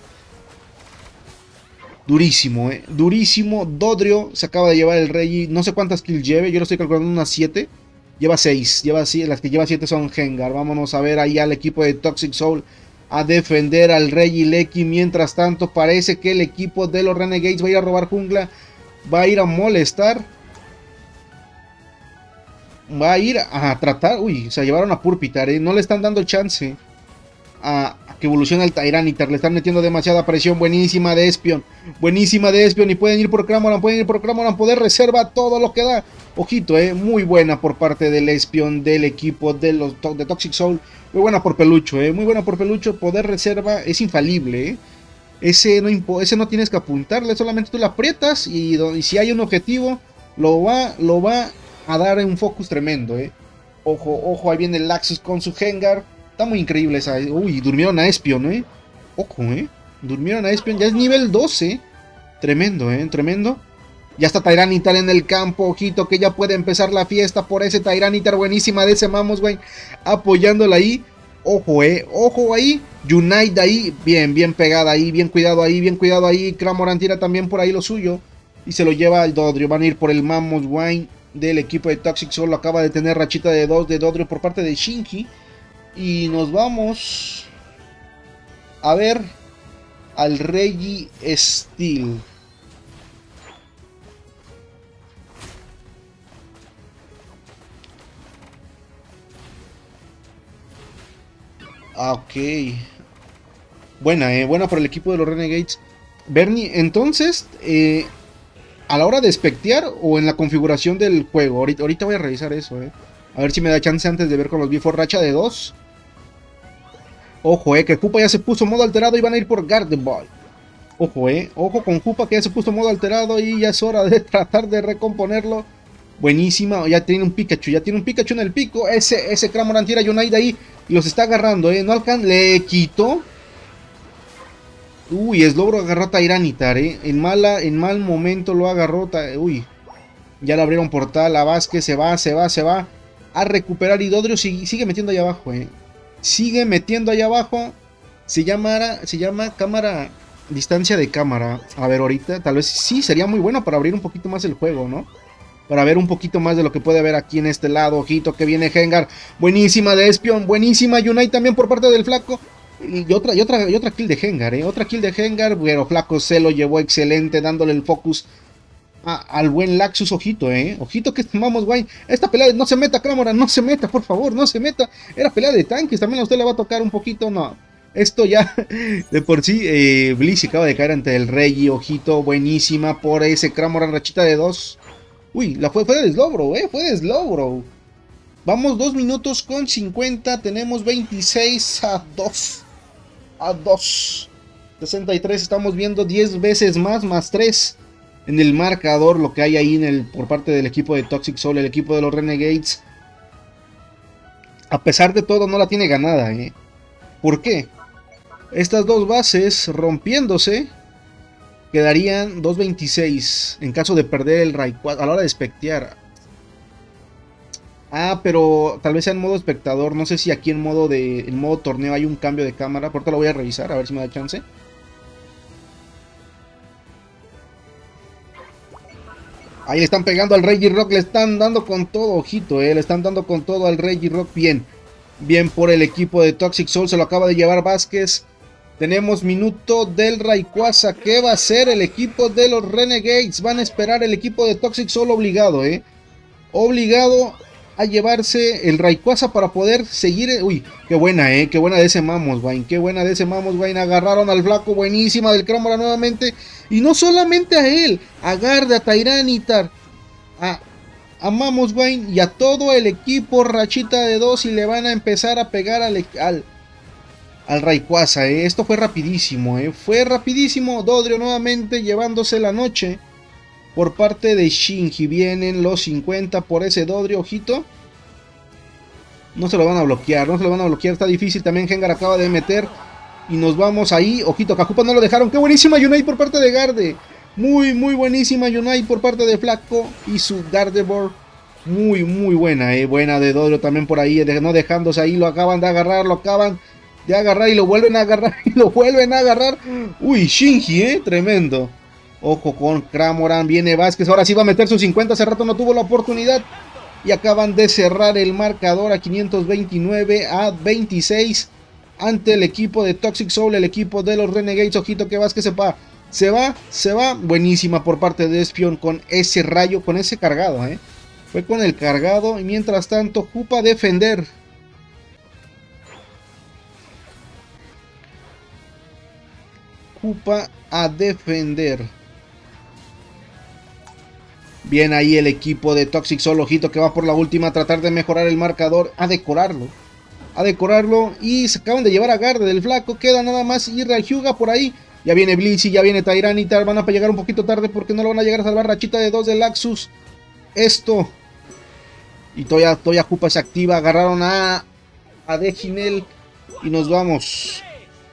Durísimo, durísimo. Dodrio se acaba de llevar el Regi, no sé cuántas kills lleve, yo lo estoy calculando unas 7. Lleva 6, las que lleva 7 son Hengar. Vámonos a ver ahí al equipo de Toxic Soul a defender al Regilecky. Mientras tanto, parece que el equipo de los Renegades va a ir a robar jungla. Va a ir a molestar. Va a ir a tratar. Uy, se llevaron a Purpitar, No le están dando chance a que evolucione el Tyranitar. Le están metiendo demasiada presión. Buenísima de Espion. Y pueden ir por Cramoran. Poder reserva todo lo que da. Ojito, muy buena por parte del Espion del equipo de Toxic Soul. Muy buena por Pelucho, muy buena por Pelucho. Poder reserva es infalible, Ese no tienes que apuntarle, solamente tú la aprietas y si hay un objetivo, lo va a dar un focus tremendo, Ojo, ahí viene el Laxus con su Hengar. Está muy increíble esa. Uy, durmieron a Espion, Ojo, durmieron a Espion. Ya es nivel 12. Tremendo, tremendo. Ya está Tyranitar en el campo. Ojito que ya puede empezar la fiesta por ese Tyranitar. Buenísima de ese Mamoswine. Apoyándola ahí. Ojo, ojo ahí. Unite ahí. Bien pegada ahí. Bien cuidado ahí. Cramoran tira también por ahí lo suyo. Y se lo lleva al Dodrio. Van a ir por el Mamoswine del equipo de Toxic Soul. Acaba de tener rachita de 2 de Dodrio por parte de Shinji. Y nos vamos a ver al Regi Steel. Ok. Buena por el equipo de los Renegades. Bernie, entonces, a la hora de espectear o en la configuración del juego. Ahorita voy a revisar eso, A ver si me da chance antes de ver con los Before. Racha de 2. Ojo, que Jupa ya se puso modo alterado y van a ir por Gardevoir. Ojo, ojo con Jupa que ya se puso modo alterado y ya es hora de tratar de recomponerlo. Buenísima, ya tiene un Pikachu en el pico. Ese Cramoran tira Unite ahí y los está agarrando, no alcanza, le quitó. Uy, Slowbro agarró a Tyranitar, en mal momento lo agarró. Uy, ya le abrieron portal a Vázquez, se va a recuperar y Dodrio sigue metiendo allá abajo, Sigue metiendo allá abajo. Se llama cámara, distancia de cámara. A ver, ahorita tal vez sí sería muy bueno para abrir un poquito más el juego, ¿no? Para ver un poquito más de lo que puede haber aquí en este lado. Ojito que viene Hengar. Buenísima de Espion. Buenísima Unite también por parte del Flaco. Y otra kill de Hengar, Otra kill de Hengar. Pero Flaco se lo llevó excelente. Dándole el focus al buen Laxus. Ojito, Ojito que vamos, guay. Esta pelea no se meta, Cramoran. No se meta, por favor. No se meta. Era pelea de tanques. También a usted le va a tocar un poquito. No. Esto ya de por sí. Blizzy acaba de caer ante el Regi. Ojito. Buenísima por ese Cramoran. Rachita de 2. Uy, fue de Slowbro, fue de Slowbro. Vamos 2 minutos con 50. Tenemos 26 a 2. A 2. 63. Estamos viendo 10 veces más 3. en el marcador lo que hay ahí por parte del equipo de Toxic Soul, el equipo de los Renegades. A pesar de todo no la tiene ganada, ¿eh? ¿Por qué? Estas dos bases rompiéndose quedarían 2.26 en caso de perder el Rayquaza a la hora de espectear. Ah, pero tal vez sea en modo espectador. No sé si aquí en modo torneo hay un cambio de cámara. Ahorita lo voy a revisar a ver si me da chance. Ahí le están pegando al Regirock, le están dando con todo, ojito, le están dando con todo al Regirock. Bien, bien por el equipo de Toxic Soul, se lo acaba de llevar Vázquez. Tenemos minuto del Rayquaza. ¿Qué va a hacer el equipo de los Renegades? Van a esperar el equipo de Toxic Soul obligado, obligado a llevarse el Rayquaza para poder seguir. Uy, qué buena, qué buena de ese Mamoswine, qué buena de ese Mamoswine. Agarraron al flaco, buenísima del Cramora nuevamente. Y no solamente a él, a Garde, a Tyranitar, a Mamoswine y a todo el equipo rachita de 2 y le van a empezar a pegar al Rayquaza, Esto fue rapidísimo, fue rapidísimo. Dodrio nuevamente llevándose la noche por parte de Shinji. Vienen los 50 por ese Dodrio, ojito. No se lo van a bloquear, no se lo van a bloquear. Está difícil, también Gengar acaba de meter. Y nos vamos ahí, ojito, Cajupa no lo dejaron. ¡Qué buenísima Yunai por parte de Garde! Muy, muy buenísima Yunai por parte de Flaco y su Gardevoir. Muy, muy buena, buena de Dodrio también por ahí, no dejándose ahí. Lo acaban de agarrar, y lo vuelven a agarrar, y lo vuelven a agarrar. Uy, Shinji, tremendo. Ojo con Cramoran, viene Vázquez, ahora sí va a meter sus 50, hace rato no tuvo la oportunidad. Y acaban de cerrar el marcador a 529 a 26 ante el equipo de Toxic Soul, el equipo de los Renegades. Ojito que Vázquez se va. Buenísima por parte de Espion con ese rayo, con ese cargado, Fue con el cargado y mientras tanto Jupa a defender. Jupa a defender. Bien ahí el equipo de Toxic Soul, ojito que va por la última a tratar de mejorar el marcador, a decorarlo y se acaban de llevar a Garde del flaco. Queda nada más ir a Hyuga por ahí. Ya viene Blissey, ya viene Tyranitar, van a llegar un poquito tarde porque no lo van a llegar a salvar. Rachita de 2 de Laxus. Esto. Y todavía Jupa se activa, agarraron a Deginel y nos vamos.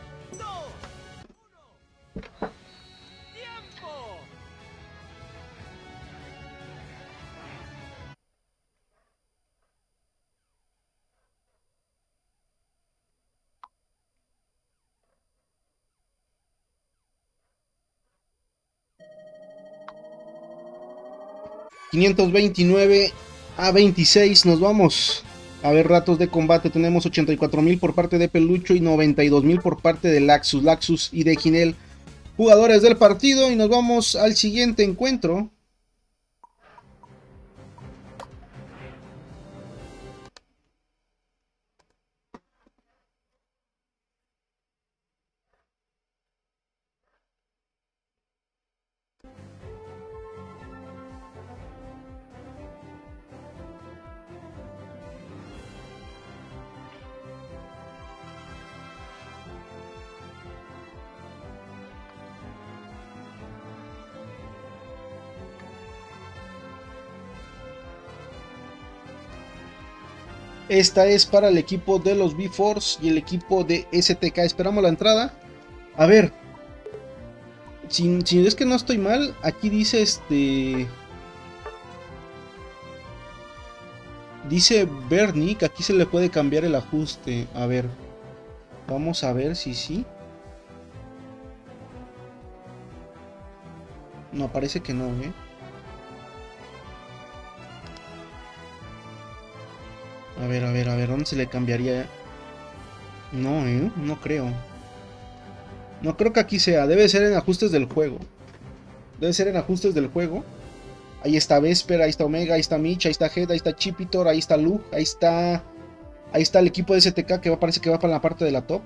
...529 a 26... nos vamos a ver ratos de combate. Tenemos 84.000 por parte de Pelucho y 92.000 por parte de Laxus y de Ginel, jugadores del partido. Y nos vamos al siguiente encuentro. Esta es para el equipo de los B-Force y el equipo de STK. Esperamos la entrada. A ver. Si es que no estoy mal, aquí dice dice Bernie que aquí se le puede cambiar el ajuste. A ver. Vamos a ver si sí. No, parece que no, A ver, ¿dónde se le cambiaría? No, no creo. No creo que aquí sea, debe ser en ajustes del juego. Ahí está Vesper, ahí está Omega, ahí está Mitch, ahí está Head, ahí está Chipitor, ahí está Luke, ahí está el equipo de STK que parece que va para la parte de la top.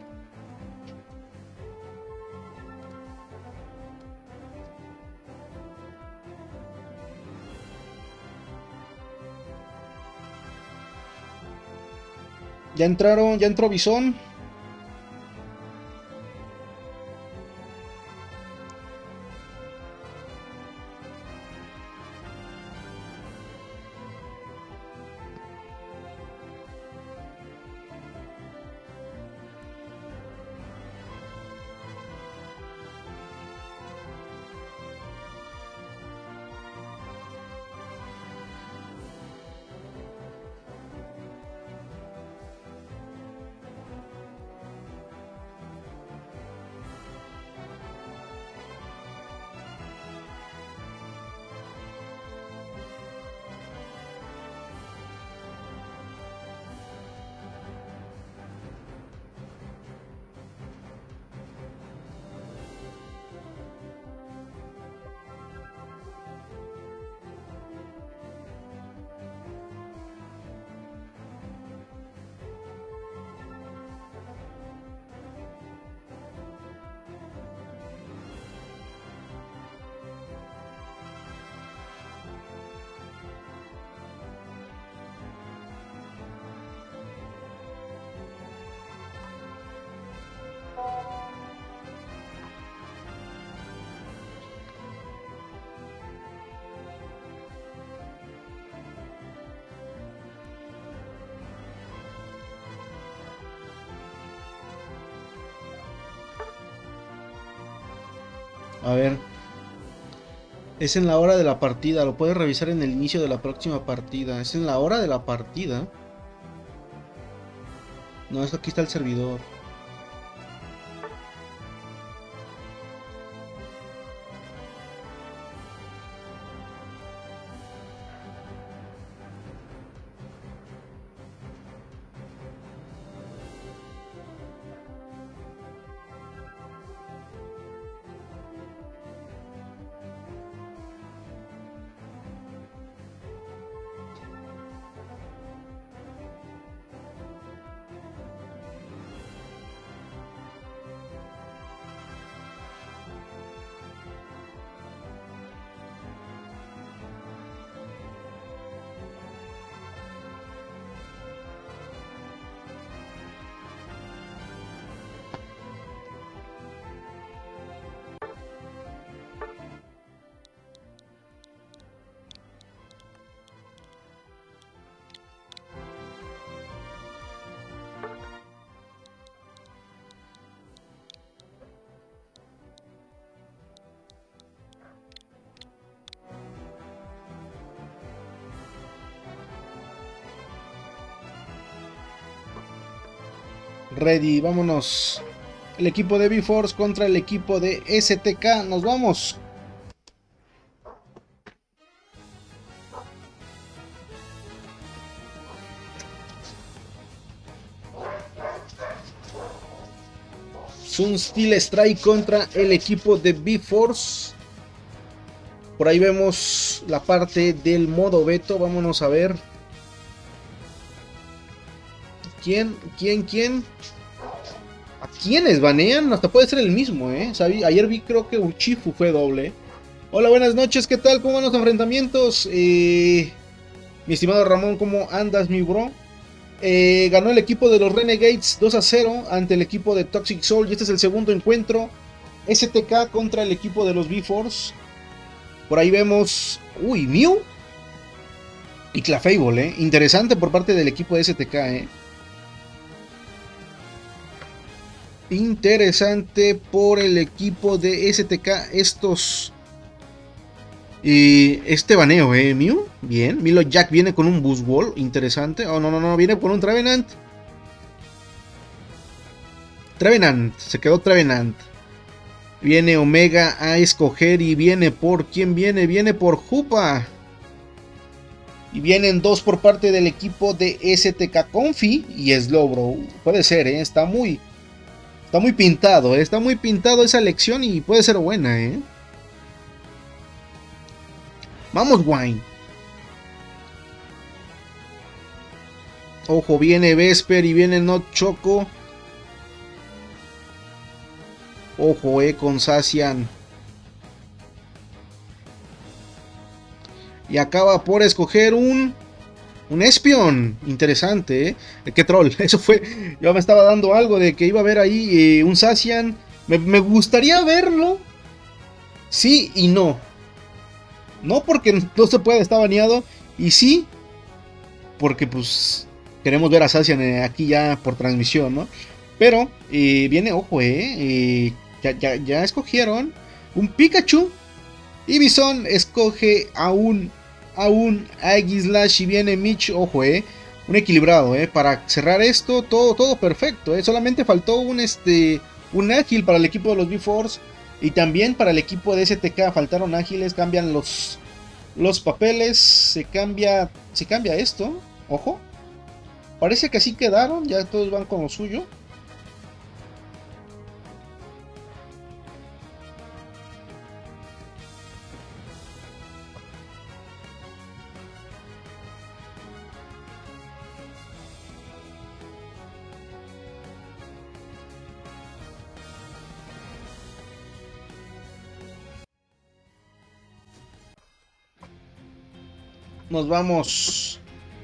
Ya entró Bison. A ver. Es en la hora de la partida. Lo puedes revisar en el inicio de la próxima partida. Es en la hora de la partida. No, es que aquí está el servidor. Ready, vámonos. El equipo de B-Force contra el equipo de STK. Nos vamos. Sun Steel Strike contra el equipo de B-Force. Por ahí vemos la parte del modo veto. Vámonos a ver. ¿Quién? ¿A quiénes banean? Hasta puede ser el mismo, ¿eh? Ayer vi, creo que Uchifu fue doble. Hola, buenas noches, ¿qué tal? ¿Cómo van los enfrentamientos? Mi estimado Ramón, ¿cómo andas, mi bro? Ganó el equipo de los Renegades 2-0 ante el equipo de Toxic Soul. Y este es el segundo encuentro. STK contra el equipo de los B-Force. Por ahí vemos... Uy, Mew y Clefable, ¿eh? Interesante por parte del equipo de STK, ¿eh? Interesante por el equipo de STK estos... este baneo, Mew, bien. Milo Jack viene con un Boost Wall, interesante. Oh, no, viene con un Trevenant. Se quedó Trevenant. Viene Omega a escoger y viene por... ¿Quién viene? Viene por Hoopa. Y vienen dos por parte del equipo de STK, Confi y Slowbro. Puede ser, está muy pintado, está muy pintado esa elección y puede ser buena, Vamos, Wine. Ojo, viene Vesper y viene Not Choco. Ojo, con Zacian. Y acaba por escoger un Espion. Interesante, Qué troll. Eso fue. Yo me estaba dando algo de que iba a haber ahí un Zacian. Me gustaría verlo. Sí y no. No porque no se puede, está baneado. Y sí, porque pues queremos ver a Zacian aquí ya por transmisión, ¿no? Pero viene, ojo, ya escogieron un Pikachu. Y Bison escoge a un Aegislash y viene Mitch, ojo, un equilibrado, para cerrar esto, todo perfecto, solamente faltó un ágil para el equipo de los B-Force y también para el equipo de STK faltaron ágiles, cambian los papeles, se cambia esto, ojo, parece que así quedaron, ya todos van con lo suyo. Nos vamos.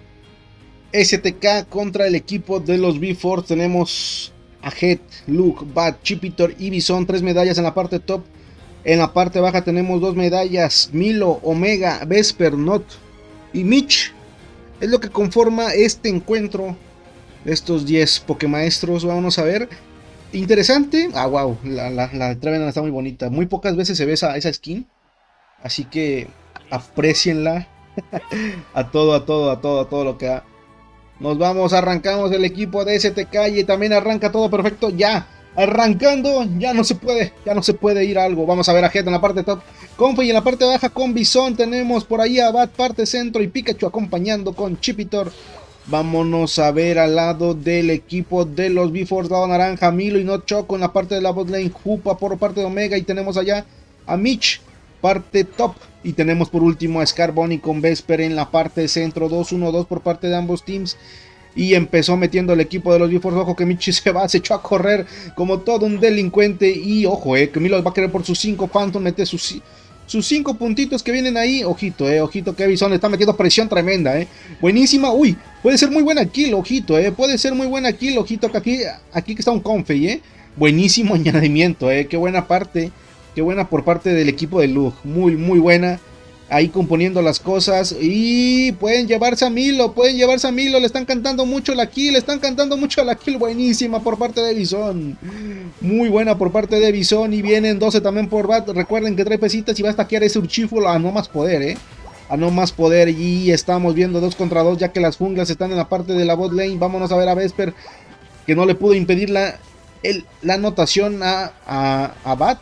STK contra el equipo de los B-Force. Tenemos a Head, Luke, Bat, Chipitor y Bison. 3 medallas en la parte top. En la parte baja tenemos 2 medallas. Milo, Omega, Vesper, Not y Mitch. Es lo que conforma este encuentro. Estos 10 Pokémaestros. Vamos a ver. Interesante. Ah, wow. La Trevenant está muy bonita. Muy pocas veces se ve esa skin. Así que aprecienla. A todo lo que da. Nos vamos, arrancamos el equipo de STK y también arranca todo perfecto. Ya, arrancando, ya no se puede ir a algo. Vamos a ver a Jet en la parte top, Comfey y en la parte baja con Bison. Tenemos por ahí a Bat parte centro y Pikachu acompañando con Chipitor. Vámonos a ver al lado del equipo de los B-Force, lado naranja, Milo y No Choco en la parte de la botlane, Jupa por parte de Omega y tenemos allá a Mitch, parte top. Y tenemos por último a Scarboni con Vesper en la parte de centro, 2-1-2 por parte de ambos teams. Y empezó metiendo el equipo de los B-Force. Ojo que Mitch se echó a correr como todo un delincuente. Y ojo, que Milo va a querer por sus 5 Phantom, mete sus 5 puntitos que vienen ahí. Ojito, ojito que Bison está metiendo presión tremenda, buenísima. Uy, puede ser muy buena kill, ojito, puede ser muy buena kill, ojito que aquí que está un Comfey, buenísimo añadimiento, qué buena parte. Qué buena por parte del equipo de Lug. Muy buena. Ahí componiendo las cosas. Y pueden llevarse a Milo. Le están cantando mucho la kill. Buenísima por parte de Bison. Muy buena por parte de Bison. Y vienen 12 también por Bat. Recuerden que trae pesitas y va a stackear ese Urshifu a no más poder, A no más poder. Y estamos viendo 2 contra 2. Ya que las junglas están en la parte de la bot lane. Vámonos a ver a Vesper. Que no le pudo impedir la anotación a Bat.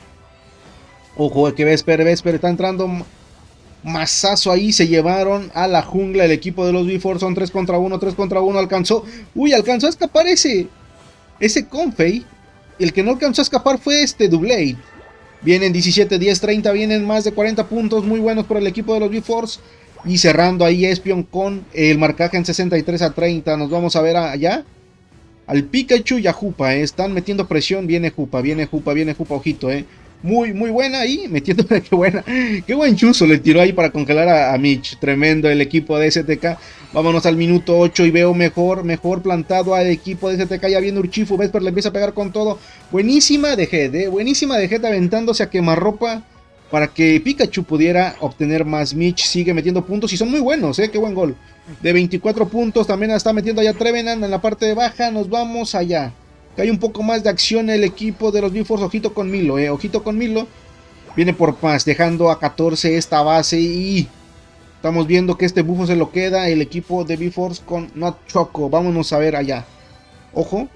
Ojo, que Vesper está entrando mazazo ahí. Se llevaron a la jungla el equipo de los B-Force. Son 3 contra 1. Alcanzó. Uy, alcanzó a escapar ese Comfey. El que no alcanzó a escapar fue Doublade. Vienen 17, 10, 30. Vienen más de 40 puntos. Muy buenos por el equipo de los B-Force. Y cerrando ahí Espion con el marcaje en 63 a 30. Nos vamos a ver allá. Al Pikachu y a Jupa. Están metiendo presión. Viene Jupa. Ojito, Muy buena ahí, metiéndole, qué buen chuzo le tiró ahí para congelar a Mitch. Tremendo el equipo de STK. Vámonos al minuto 8 y veo mejor plantado al equipo de STK. Ya viene Urshifu, Vesper le empieza a pegar con todo. Buenísima de Head, aventándose a quemarropa para que Pikachu pudiera obtener más. Mitch sigue metiendo puntos y son muy buenos, qué buen gol. De 24 puntos, también está metiendo allá Trevenant en la parte de baja. Nos vamos allá. Hay un poco más de acción el equipo de los B-Force. Ojito con Milo, ojito con Milo. Viene por más, dejando a 14 esta base. Y estamos viendo que este bufo se lo queda el equipo de B-Force con Not Choco. Vámonos a ver allá. Ojo.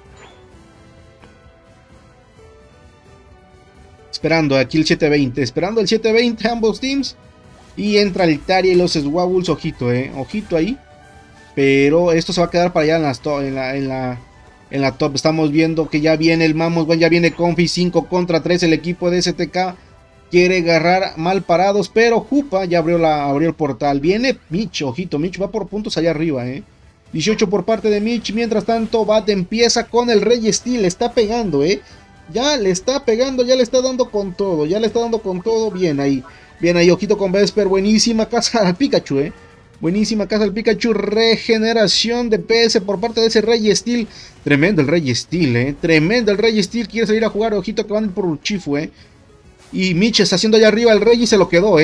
Esperando aquí el 720. Esperando el 720 ambos teams. Y entra el Taria y los Swabbles. Ojito, ojito ahí. Pero esto se va a quedar para allá en la top. Estamos viendo que ya viene el Mamos, ya viene Comfey, 5 contra 3. El equipo de STK quiere agarrar mal parados, pero Jupa ya abrió el portal. Viene Mitch, ojito, Mitch va por puntos allá arriba, 18 por parte de Mitch. Mientras tanto, Bat empieza con el Rey Steel, le está pegando, ya le está pegando, ya le está dando con todo, bien ahí, ojito con Vesper. Buenísima casa al Pikachu, buenísima casa del Pikachu. Regeneración de PS por parte de ese Rey Steel. Tremendo el Rey Steel, tremendo el Rey Steel. Quiere salir a jugar, ojito que van por Urshifu, Y Mitch está haciendo allá arriba el Rey y se lo quedó,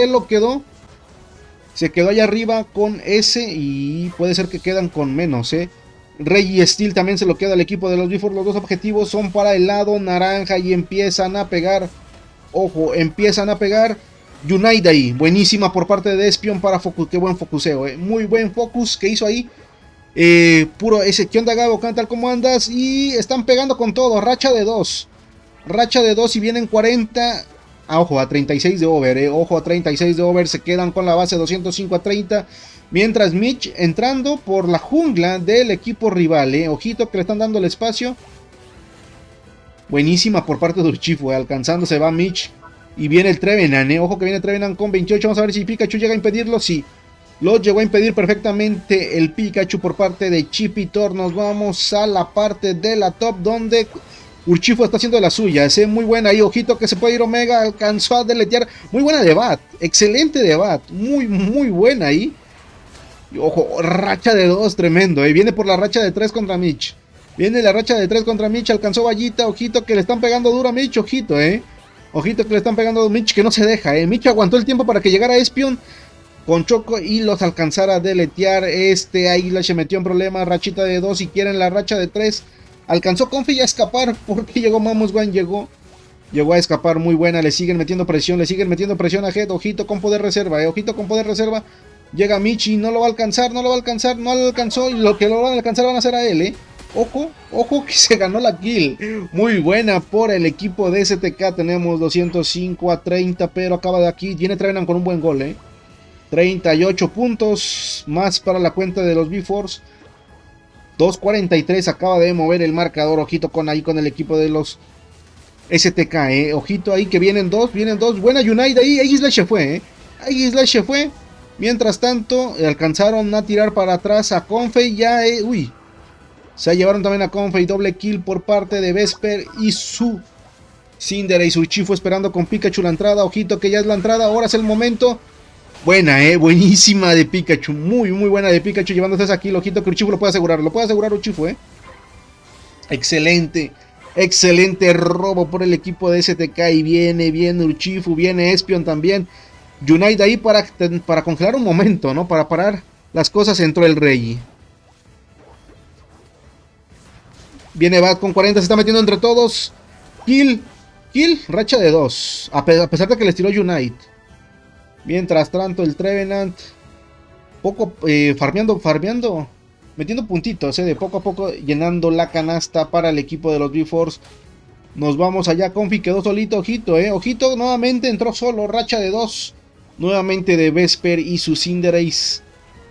Se quedó allá arriba con ese y puede ser que quedan con menos, Rey Steel también se lo queda al equipo de los B-Force. Los dos objetivos son para el lado naranja y empiezan a pegar. Ojo, empiezan a pegar. Unite ahí, buenísima por parte de Espion para Focus, qué buen focuseo, muy buen focus que hizo ahí. Puro ese, ¿qué onda Gabo? ¿Qué tal? ¿Cómo andas? Y están pegando con todo, racha de 2 y vienen 40. Ojo, a 36 de over, ojo a 36 de over, se quedan con la base 205 a 30. Mientras Mitch entrando por la jungla del equipo rival, ojito que le están dando el espacio. Buenísima por parte de Urshifu, alcanzándose va Mitch. Y viene el Trevenant, ojo que viene Trevenant con 28. Vamos a ver si Pikachu llega a impedirlo. Sí, lo llegó a impedir perfectamente el Pikachu por parte de Chipitor. Nos vamos a la parte de la top donde Urshifu está haciendo de las suyas. Muy buena ahí, ojito que se puede ir Omega. Alcanzó a deletear. Muy buena de Bat, excelente de Bat. Muy buena ahí. Y, ojo, racha de 2, tremendo. Viene por la racha de 3 contra Mitch. Viene la racha de 3 contra Mitch. Alcanzó Vallita, ojito que le están pegando duro a Mitch, ojito, Ojito que le están pegando a Mitch, que no se deja, Mitch aguantó el tiempo para que llegara Espion con Choco y los alcanzara a deletear. Águila se metió en problemas, rachita de 2 y quieren la racha de 3. Alcanzó Confi a escapar porque llegó Mamoswine, llegó a escapar, muy buena, le siguen metiendo presión a Head, ojito con poder reserva, ojito con poder reserva. Llega Michi, no lo va a alcanzar, no lo alcanzó y lo que lo van a alcanzar van a hacer a él, Ojo, ojo que se ganó la kill. Muy buena por el equipo de STK. Tenemos 205 a 30, pero acaba de aquí. Viene Trevenant con un buen gol, 38 puntos más para la cuenta de los B-Force. 2.43 acaba de mover el marcador. Ojito con ahí con el equipo de los STK, Ojito ahí que vienen dos. Buena United ahí. Ahí Slash se fue, Mientras tanto, alcanzaron a tirar para atrás a Confe. Ya, uy. Se llevaron también a Confe y doble kill por parte de Vesper y su Cinder y su Urshifu esperando con Pikachu la entrada. Ojito que ya es la entrada. Ahora es el momento. Buena, buenísima de Pikachu. Muy buena de Pikachu llevándose esa kill. Ojito que Urshifu lo puede asegurar. Lo puede asegurar Urshifu, Excelente. Excelente robo por el equipo de STK. Y viene Urshifu. Viene Espion también. Unite ahí para congelar un momento, ¿no? Para parar las cosas. Entró el Reggie. Viene Bat con 40. Se está metiendo entre todos. Kill. Racha de 2. A pesar de que les tiró Unite. Mientras tanto el Trevenant. Poco farmeando. Metiendo puntitos, de poco a poco llenando la canasta para el equipo de los B-Force. Nos vamos allá. Confi quedó solito. Ojito, Ojito nuevamente entró solo. Racha de 2. Nuevamente de Vesper y su Cinderace.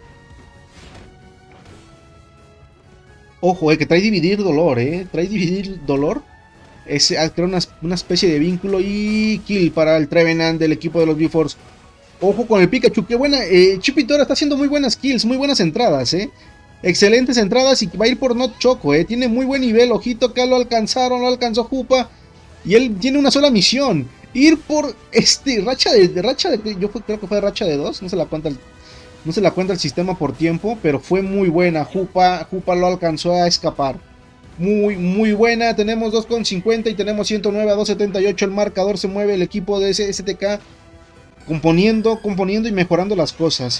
Ojo, que trae dividir dolor, Trae dividir dolor. Crea una especie de vínculo. Y kill para el Trevenant del equipo de los B-Force. Ojo con el Pikachu. Qué buena. Chipitora está haciendo muy buenas kills. Muy buenas entradas, Excelentes entradas. Y va a ir por Not Choco, Tiene muy buen nivel. Ojito que lo alcanzaron. Lo alcanzó Jupa. Y él tiene una sola misión. Ir por racha de yo creo que fue racha de 2. No se la cuenta el sistema por tiempo, pero fue muy buena. Jupa lo alcanzó a escapar. Muy buena. Tenemos 2.50 y tenemos 109 a 2.78. El marcador se mueve. El equipo de STK componiendo y mejorando las cosas,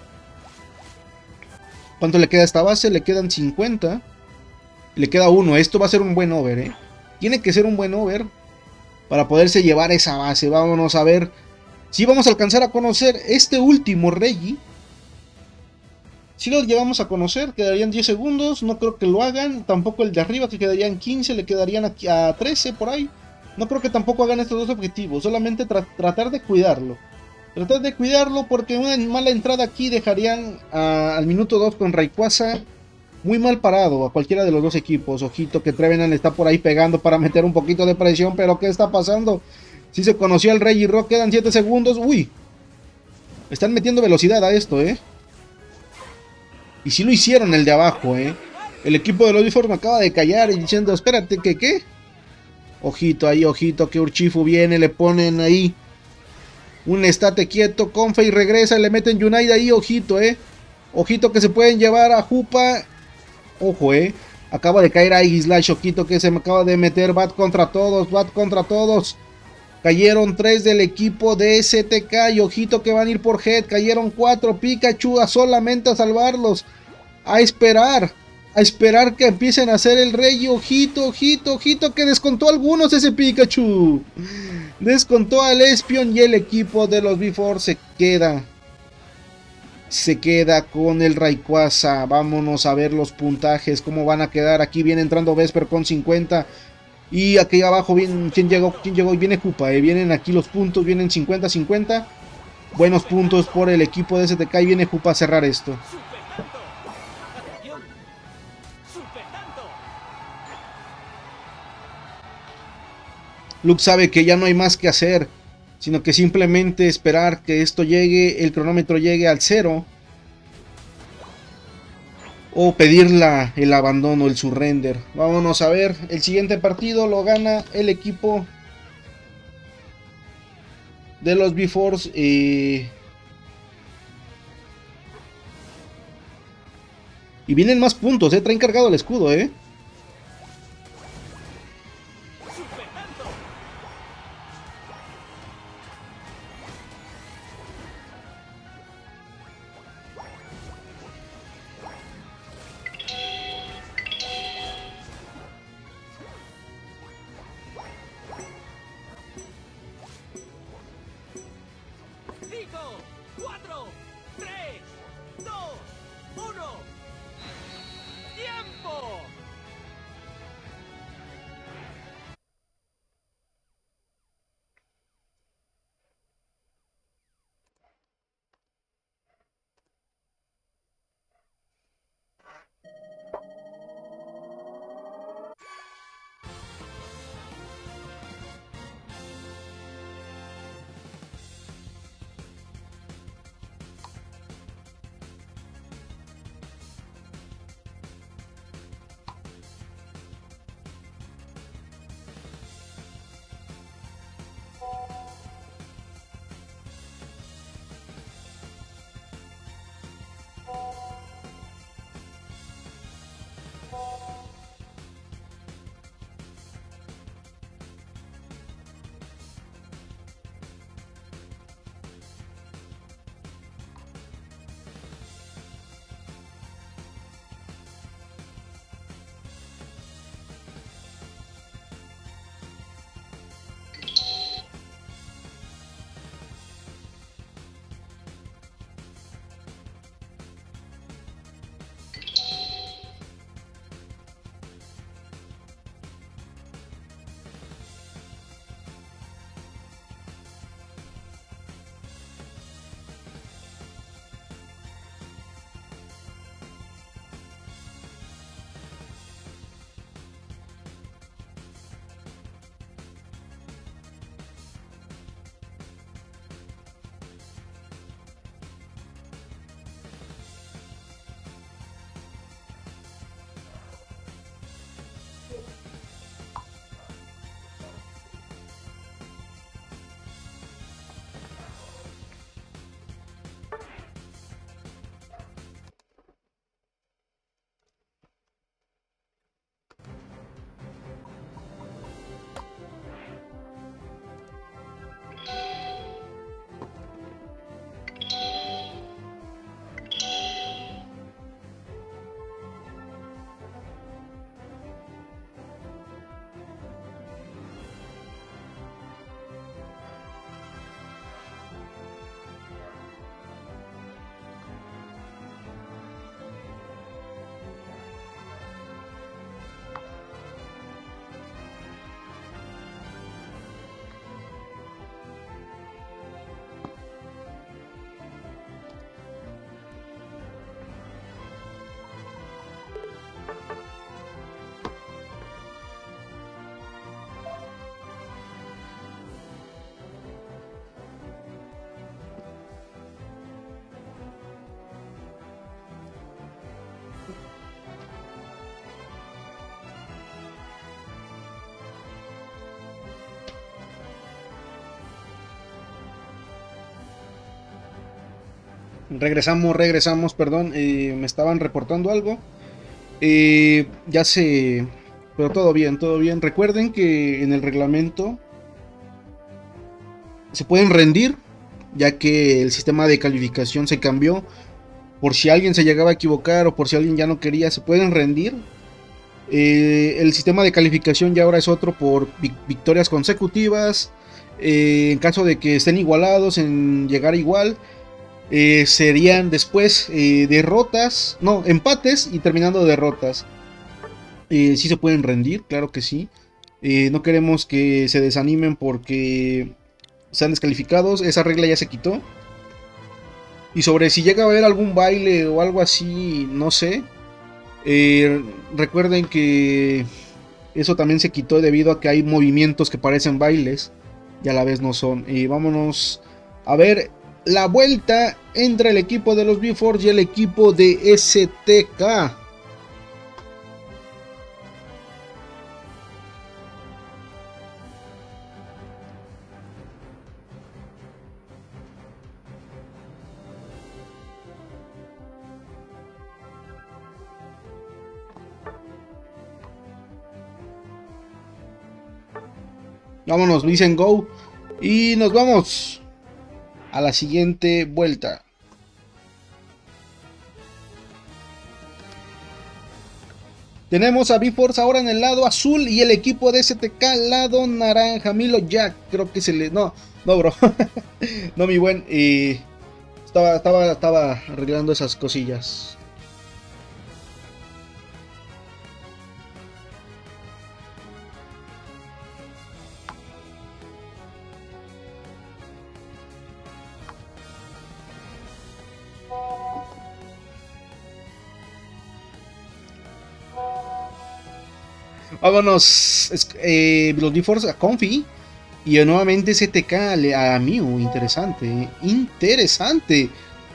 ¿Cuánto le queda a esta base? Le quedan 50. Le queda 1. Esto va a ser un buen over, Tiene que ser un buen over para poderse llevar esa base. Vámonos a ver si vamos a alcanzar a conocer este último Reggie. Si lo llevamos a conocer, quedarían 10 segundos. No creo que lo hagan. Tampoco el de arriba, que quedarían 15. Le quedarían aquí a 13 por ahí. No creo que tampoco hagan estos dos objetivos. Solamente tratar de cuidarlo. Tratar de cuidarlo porque una mala entrada aquí dejarían al minuto 2 con Rayquaza muy mal parado a cualquiera de los dos equipos. Ojito que Trevenant está por ahí pegando para meter un poquito de presión. Pero ¿qué está pasando? Si se conoció el Reggie Rock, quedan 7 segundos. Uy. Están metiendo velocidad a esto, Y si lo hicieron el de abajo, El equipo de los B-Force me acaba de callar y diciendo, espérate, ¿qué? Ojito ahí, ojito que Urshifu viene, le ponen ahí un estate quieto, Confe y regresa, le meten Unite ahí, ojito, Ojito que se pueden llevar a Jupa. Ojo, acaba de caer ahí Slash, ojito que se me acaba de meter, Bat contra todos. Cayeron 3 del equipo de STK y ojito que van a ir por Head. Cayeron 4. Pikachu solamente a salvarlos. A esperar que empiecen a hacer el rey. Ojito que descontó a algunos ese Pikachu. Descontó al Espion y el equipo de los B-Force se queda con el Rayquaza. Vámonos a ver los puntajes, cómo van a quedar. Aquí viene entrando Vesper con 50. Y aquí abajo viene, ¿quién llegó? Viene Jupa, vienen aquí los puntos, vienen 50-50. Buenos puntos por el equipo de STK y viene Jupa a cerrar esto. Luke sabe que ya no hay más que hacer, sino que simplemente esperar que esto llegue, el cronómetro llegue al 0. O pedir el abandono, el surrender. Vámonos a ver. El siguiente partido lo gana el equipo de los B-Force. Y vienen más puntos, traen cargado el escudo, 3, 2, 1. ¡Tiempo! Regresamos, perdón, me estaban reportando algo. Ya sé, pero todo bien, todo bien. Recuerden que en el reglamento se pueden rendir, ya que el sistema de calificación se cambió. Por si alguien se llegaba a equivocar o por si alguien ya no quería, se pueden rendir. El sistema de calificación ya ahora es otro por victorias consecutivas. En caso de que estén igualados en llegar igual, serían después derrotas, no, empates y terminando derrotas. Sí se pueden rendir, claro que sí. No queremos que se desanimen porque sean descalificados. Esa regla ya se quitó. Y sobre si llega a haber algún baile o algo así, no sé. Recuerden que eso también se quitó debido a que hay movimientos que parecen bailes y a la vez no son. Y vámonos a ver la vuelta entre el equipo de los B-Force y el equipo de STK. Vámonos, dicen go. Y nos vamos a la siguiente vuelta. Tenemos a B-Force ahora en el lado azul y el equipo de STK lado naranja. Milo Jack, creo que se le... No, bro. No, mi buen. Estaba arreglando esas cosillas. Vámonos, los B-Force a Comfy. Y nuevamente STK a Mew. Interesante, interesante.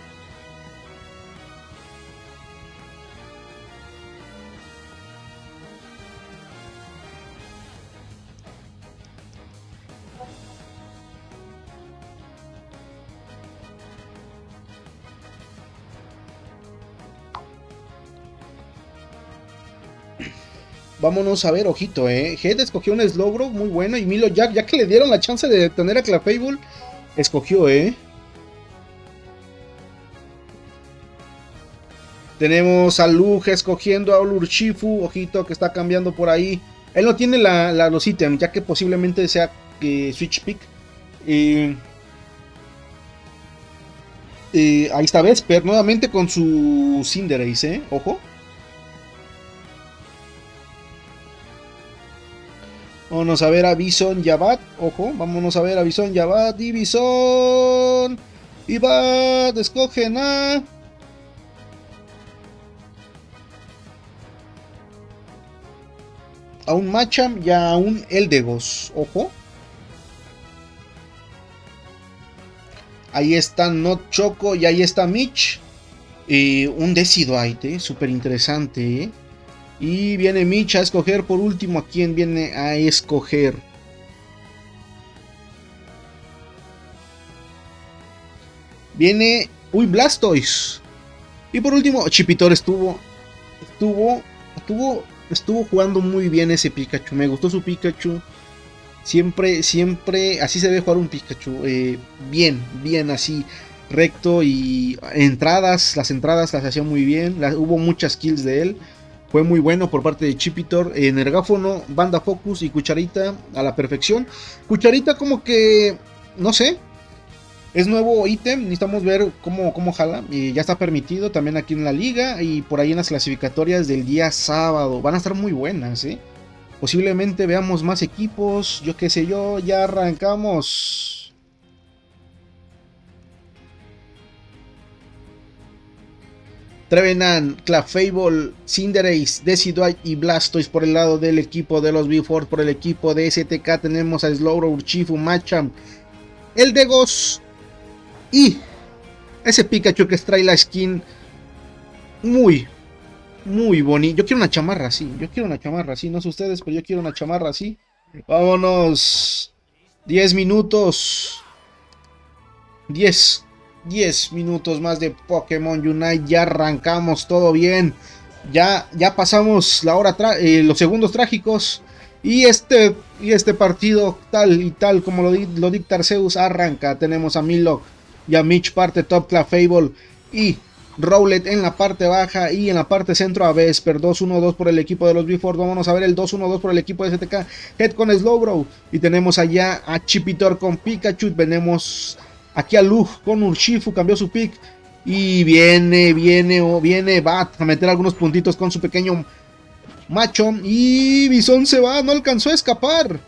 Vámonos a ver, ojito, Head escogió un Slowbro muy bueno. Y Milo ya que le dieron la chance de tener a Clefable, escogió, Tenemos a Luge escogiendo a Urshifu. Ojito que está cambiando por ahí. Él no tiene los ítems, ya que posiblemente sea Switch Pick. Ahí está Vesper nuevamente con su Cinderace, ojo. Vámonos a ver a Bison y Abad. Ojo, vámonos a ver a Bison y Abad. Y Bison y Abad escogen a un Machamp y a un Eldegoss. Ojo. Ahí está Not Choco y ahí está Mitch. Un Decidueye, súper interesante, Y viene Mitch a escoger por último. ¿A quién viene a escoger? Viene... Uy, Blastoise. Y por último, Chipitor estuvo jugando muy bien ese Pikachu. Me gustó su Pikachu. Siempre así se debe jugar un Pikachu. Bien así. Recto y las entradas las hacía muy bien. Hubo muchas kills de él. Fue muy bueno por parte de Chipitor. Nergáfono, Banda Focus y Cucharita a la perfección. Cucharita como que, no sé, es nuevo ítem. Necesitamos ver cómo jala. Ya está permitido también aquí en la liga. Y por ahí en las clasificatorias del día sábado. Van a estar muy buenas, Posiblemente veamos más equipos. Yo qué sé yo, ya arrancamos. Trevenant, Clefable, Cinderace, Decidueye y Blastoise por el lado del equipo de los B-Force. Por el equipo de STK tenemos a Slowbro, Urshifu, Machamp, Eldegoss y ese Pikachu que trae la skin muy bonito. Yo quiero una chamarra así. No sé ustedes, pero yo quiero una chamarra así. Vámonos. 10 minutos. 10 minutos más de Pokémon Unite. Ya arrancamos todo bien. Ya pasamos la hora, los segundos trágicos. Y este partido, tal como lo dicta Arceus, arranca. Tenemos a Milok y a Mitch parte top, Clefable y Rowlet en la parte baja. Y en la parte centro a Vesper. 2-1-2 por el equipo de los B-Force. Vamos a ver el 2-1-2 por el equipo de STK. Head con Slowbro. Y tenemos allá a Chipitor con Pikachu. Tenemos aquí a Luge con Urshifu, cambió su pick. Y viene Bat a meter algunos puntitos con su pequeño macho. Y Bison se va, no alcanzó a escapar.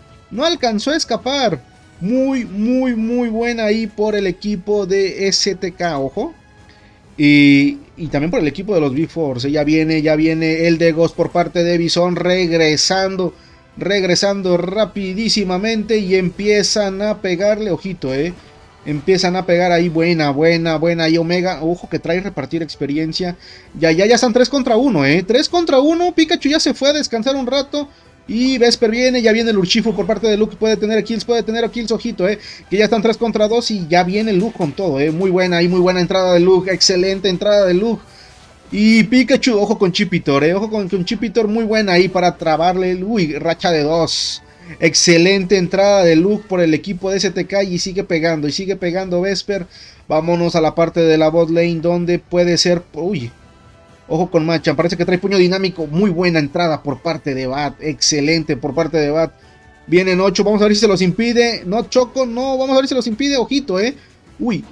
Muy buena ahí por el equipo de STK, ojo. Y también por el equipo de los B-Force. Ya viene Eldegoss por parte de Bison, regresando rapidísimamente. Y empiezan a pegarle, ojito, Empiezan a pegar ahí, buena. Y Omega, ojo que trae repartir experiencia. Ya están 3 contra 1, 3 contra 1. Pikachu ya se fue a descansar un rato. Y Vesper viene, ya viene el Urshifu por parte de Luke. Puede tener kills, ojito, que ya están 3 contra 2. Y ya viene el Luke con todo, muy buena entrada de Luke. Excelente entrada de Luke. Y Pikachu, ojo con Chipitor, ojo con Chipitor, muy buena ahí para trabarle. Uy, racha de 2. Excelente entrada de Luke por el equipo de STK y sigue pegando Vesper. Vámonos a la parte de la bot lane donde puede ser... Uy, ojo con Machamp, parece que trae puño dinámico. Muy buena entrada por parte de Bat, excelente por parte de Bat. Vienen 8, vamos a ver si se los impide. No, Choco, no, vamos a ver si se los impide, ojito, Uy,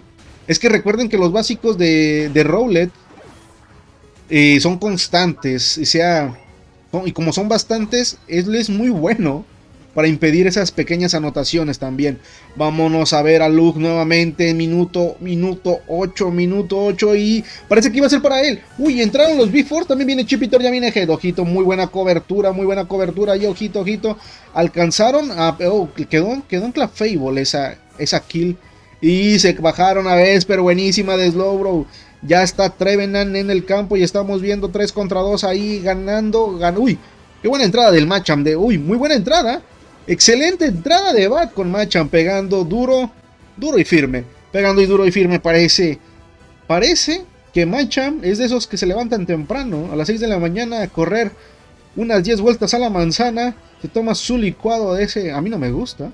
Es que recuerden que los básicos de Rowlet son constantes. O sea, y como son bastantes, él es muy bueno para impedir esas pequeñas anotaciones también. Vámonos a ver a Luke nuevamente. Minuto 8. Y parece que iba a ser para él. Uy, entraron los B-Force. También viene Chipitor, ya viene Head. Ojito, muy buena cobertura. Y ojito. Alcanzaron a... Oh, quedó en Clefable esa kill. Y se bajaron a Vesper. Buenísima de Slowbro. Ya está Trevenant en el campo. Y estamos viendo 3 contra 2 ahí ganando. Uy, qué buena entrada del Machamp. Uy, muy buena entrada. Excelente entrada de Bat con Machamp, pegando duro y firme. Pegando duro y firme. Parece que Machamp es de esos que se levantan temprano, a las 6 de la mañana, a correr unas 10 vueltas a la manzana. Se toma su licuado de ese, a mí no me gusta.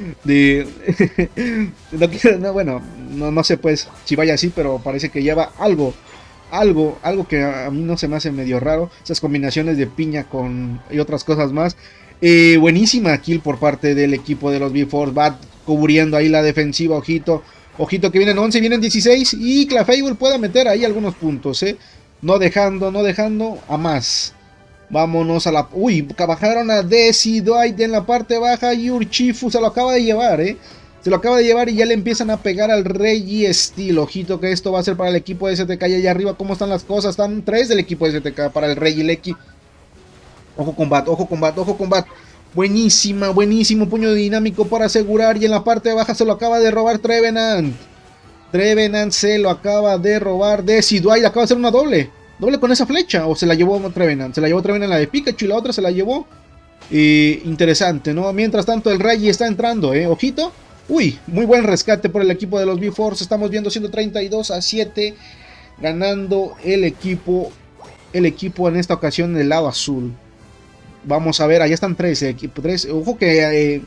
No sé pues si vaya así, pero parece que lleva algo que a mí no se me hace medio raro. Esas combinaciones de piña y otras cosas más. Buenísima kill por parte del equipo de los B-Force. Bat cubriendo ahí la defensiva. Ojito que vienen 11, vienen 16. Y Clefable pueda meter ahí algunos puntos. No dejando a más. Vámonos a la... Uy, bajaron a Decidueye en la parte baja. Y Urshifu se lo acaba de llevar. Se lo acaba de llevar y ya le empiezan a pegar al Registeel. Ojito que esto va a ser para el equipo de STK. Y allá arriba, ¿cómo están las cosas? Están 3 del equipo de STK para el Regieleki. Ojo con Bat. Buenísimo puño dinámico para asegurar. Y en la parte baja se lo acaba de robar Trevenant. Se lo acaba de robar Decidueye. Acaba de hacer una doble con esa flecha. O se la llevó Trevenant. Se la llevó Trevenant la de Pikachu y la otra se la llevó. Interesante, ¿no? Mientras tanto el Reggie está entrando, ojito. Uy, muy buen rescate por el equipo de los B-Force. Estamos viendo 132-7. Ganando el equipo en esta ocasión del lado azul. Vamos a ver, allá están 3. Ojo que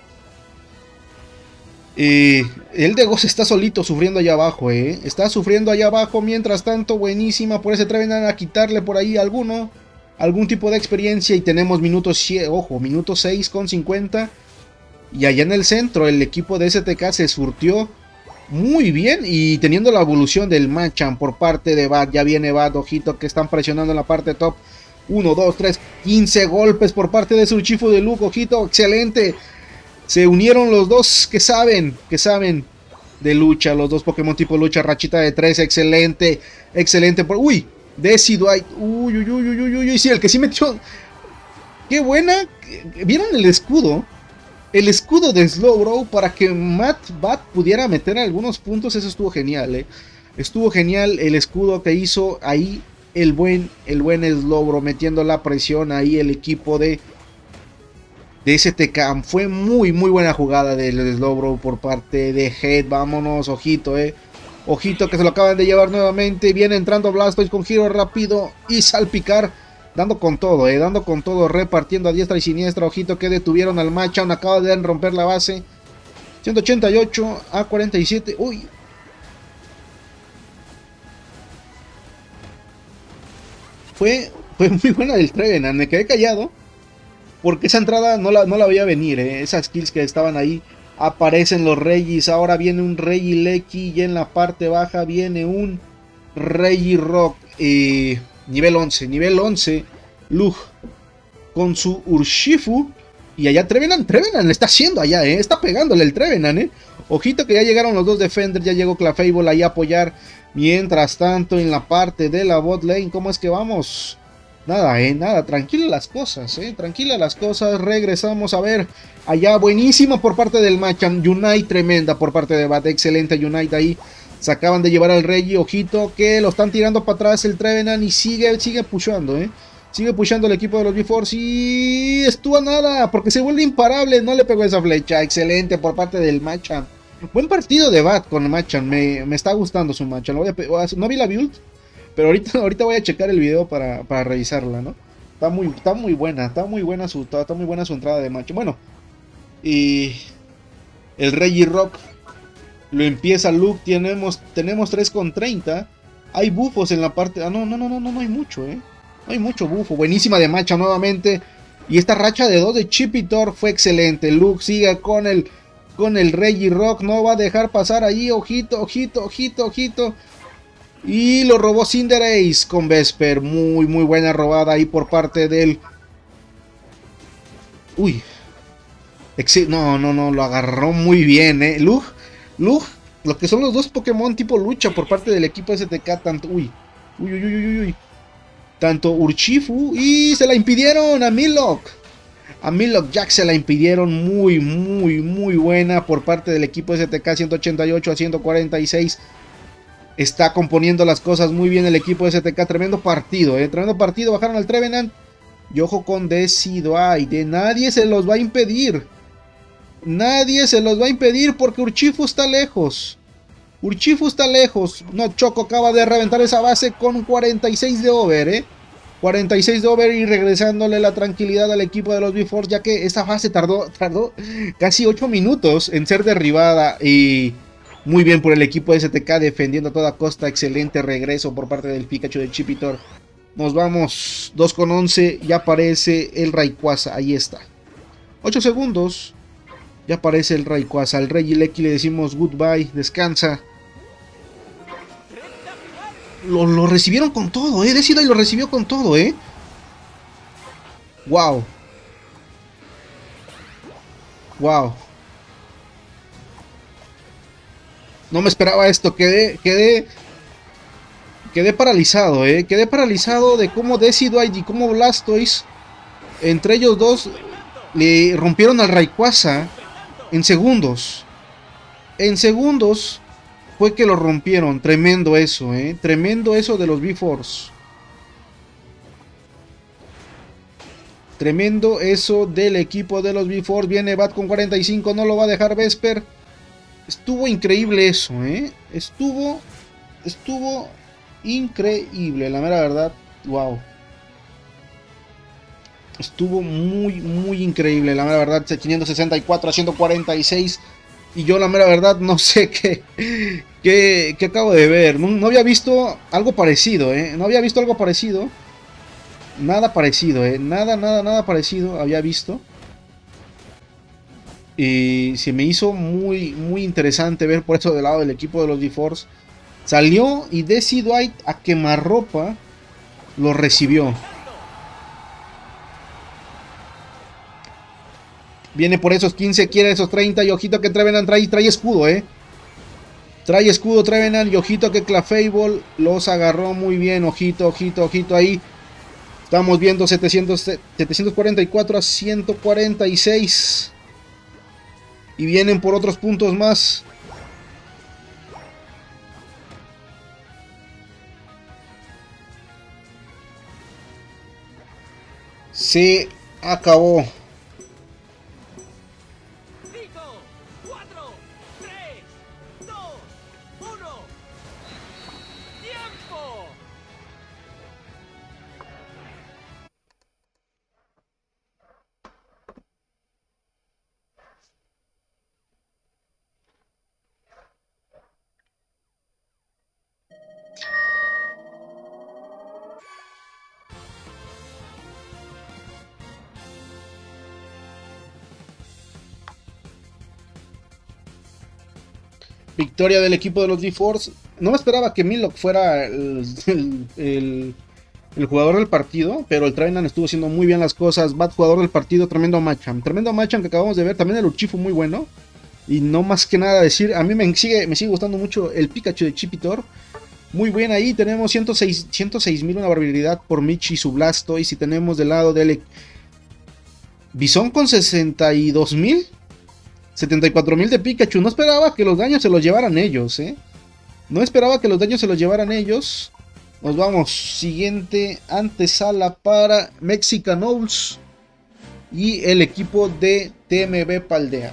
el de Ghost está solito sufriendo allá abajo. Está sufriendo allá abajo. Mientras tanto, buenísima por ese Trevenant a quitarle por ahí algún tipo de experiencia. Y tenemos minutos 6 con 50. Y allá en el centro el equipo de STK se surtió muy bien. Y teniendo la evolución del Machamp por parte de Bat. Ya viene Bat, ojito que están presionando en la parte top. 1, 2, 3, 15 golpes por parte de Urshifu de Luke, ojito, excelente. Se unieron los dos que saben de lucha, los dos Pokémon tipo lucha, rachita de 3, excelente. Uy, Decidueye, uy, sí, el que sí metió. Qué buena, ¿vieron el escudo? El escudo de Slowbro para que Bat pudiera meter algunos puntos, eso estuvo genial, Estuvo genial el escudo que hizo ahí. El buen Slowbro metiendo la presión ahí el equipo de STK. Fue muy buena jugada del Slowbro por parte de Head. Vámonos, ojito, ojito que se lo acaban de llevar nuevamente. Viene entrando Blastoise con giro rápido y salpicar. Dando con todo, repartiendo a diestra y siniestra. Ojito que detuvieron al Machamp. Acaba de romper la base. 188-47. Uy. Fue muy buena del Trevenant, me quedé callado porque esa entrada no la veía venir, esas kills que estaban ahí. Aparecen los Regis, ahora viene un Regieleki y en la parte baja viene un Regirock, nivel 11, Luke con su Urshifu. Y allá Trevenant le está haciendo allá, está pegándole el Trevenant, ojito que ya llegaron los dos Defenders, ya llegó Clefable ahí a apoyar. Mientras tanto, en la parte de la bot lane, ¿cómo es que vamos? Nada, tranquilas las cosas, tranquilas las cosas. Regresamos a ver allá, buenísima por parte del Machamp. Unite tremenda por parte de Bat, excelente Unite ahí. Se acaban de llevar al Reggie, ojito que lo están tirando para atrás el Trevenant y sigue pushando, Sigue pushando el equipo de los B-Force y estuvo nada, porque se vuelve imparable, no le pegó esa flecha. Excelente por parte del Machamp. Buen partido de Bat con Machamp, me está gustando su Machamp. No vi la build, pero ahorita voy a checar el video para revisarla, ¿no? Está muy buena su entrada de Machamp. Bueno, y el Regirock lo empieza Luke, tenemos 3 con 30. Hay bufos en la parte... no hay mucho, No hay mucho bufo. Buenísima de Machamp nuevamente. Y esta racha de 2 de Chipitor fue excelente. Luke sigue con el con el Reggie Rock. No va a dejar pasar ahí. Ojito, ojito, ojito, ojito. Y lo robó Cinderace con Vesper. Muy, muy buena robada ahí por parte del... Uy. No, no, no. Lo agarró muy bien, Lug. Lo que son los dos Pokémon tipo lucha por parte del equipo STK. Tanto... Uy. Uy, uy, uy, uy, uy. Tanto Urshifu. Y se la impidieron a Milok. A Milok Jack se la impidieron. Muy, muy, muy buena por parte del equipo STK. 188 a 146. Está componiendo las cosas muy bien el equipo STK. Tremendo partido, tremendo partido. Bajaron al Trevenant. Y ojo con Decidueye. Nadie se los va a impedir. Nadie se los va a impedir porque Urshifu está lejos. Urshifu está lejos. No, Choco acaba de reventar esa base con 46 de over, 46 de over y regresándole la tranquilidad al equipo de los B-Force, ya que esta fase tardó casi 8 minutos en ser derribada. Y muy bien por el equipo de STK defendiendo a toda costa. Excelente regreso por parte del Pikachu de Chipitor. Nos vamos 2 con 11. Ya aparece el Rayquaza. Ahí está. 8 segundos. Ya aparece el Rayquaza. Al Regieleki le decimos goodbye. Descansa. Lo recibieron con todo, Decidueye lo recibió con todo, Wow. Wow. No me esperaba esto. Quedé paralizado, Quedé paralizado de cómo Decidueye y cómo Blastoise, entre ellos dos, le rompieron al Rayquaza en segundos. En segundos fue que lo rompieron. Tremendo eso, Tremendo eso de los B-Force. Tremendo eso del equipo de los B-Force. Viene Bat con 45. No lo va a dejar Vesper. Estuvo increíble eso, Estuvo increíble, la mera verdad. Wow. Estuvo muy, muy increíble, la mera verdad. 564 a 146. Y yo la mera verdad no sé qué acabo de ver. No había visto algo parecido, No había visto algo parecido. Nada parecido, Nada parecido había visto. Y se me hizo muy, muy interesante ver por eso del lado del equipo de los B-Force. Salió y Decidueye a quemarropa lo recibió. Viene por esos 15, quiere esos 30. Y ojito que Trevenant trae escudo, Trae escudo Trevenant. Y ojito que Clefable los agarró muy bien. Ojito, ojito, ojito ahí. Estamos viendo 744 a 146. Y vienen por otros puntos más. Se acabó. 5, 4, 3, 2, 1. ¡Tiempo! Victoria del equipo de los B-Force. No me esperaba que Milok fuera el jugador del partido, pero el Trevenant estuvo haciendo muy bien las cosas. Bat jugador del partido, tremendo Machamp. Tremendo Machamp que acabamos de ver. También el Urshifu muy bueno. Y no más que nada decir, a mí me sigue gustando mucho el Pikachu de Chipitor. Muy bien ahí, tenemos 106.000, una barbaridad por Michi y su Blastoise. Y tenemos del lado del Bison con 62.000. 74.000 de Pikachu. No esperaba que los daños se los llevaran ellos, No esperaba que los daños se los llevaran ellos. Nos vamos. Siguiente antesala para Mexicanoles y el equipo de TMB Paldea.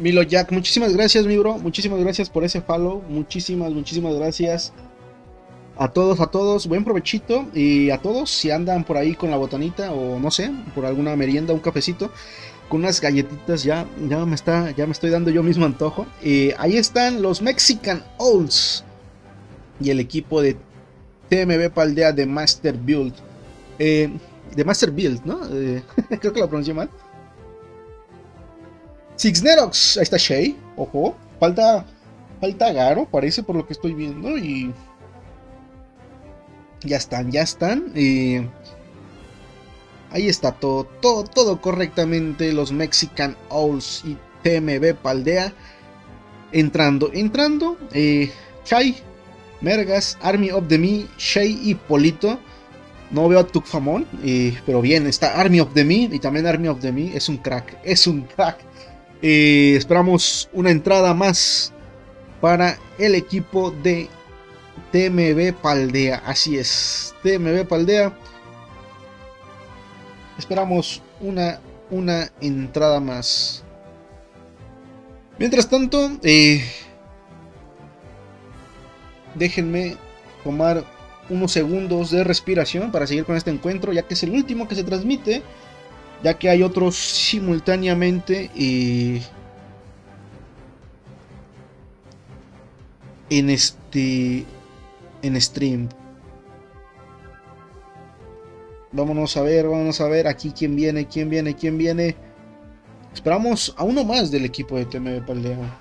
Milo Jack, muchísimas gracias, mi bro. Muchísimas gracias por ese follow. Muchísimas gracias. A todos, buen provechito. Y a todos, si andan por ahí con la botanita o no sé, por alguna merienda, un cafecito, con unas galletitas, ya me estoy dando yo mismo antojo. Ahí están los Mexican Owls y el equipo de TMB Paldea de Master Build. De Master Build, ¿no? Creo que lo pronuncié mal. Sixnerox, ahí está Shay, ojo, falta Garo, parece por lo que estoy viendo, y ya están, ahí está todo correctamente, los Mexican Owls y TMB Paldea, entrando, Chai, Mergas, Army of the Me, Shay y Polito. No veo a Tukfamon, pero bien, está Army of the Me, y también Army of the Me, es un crack. Esperamos una entrada más para el equipo de TMB Paldea. Así es, TMB Paldea. Esperamos una entrada más. Mientras tanto, déjenme tomar unos segundos de respiración para seguir con este encuentro, ya que es el último que se transmite, ya que hay otros simultáneamente en stream. Vámonos a ver aquí quién viene. Esperamos a uno más del equipo de TMB Paldea.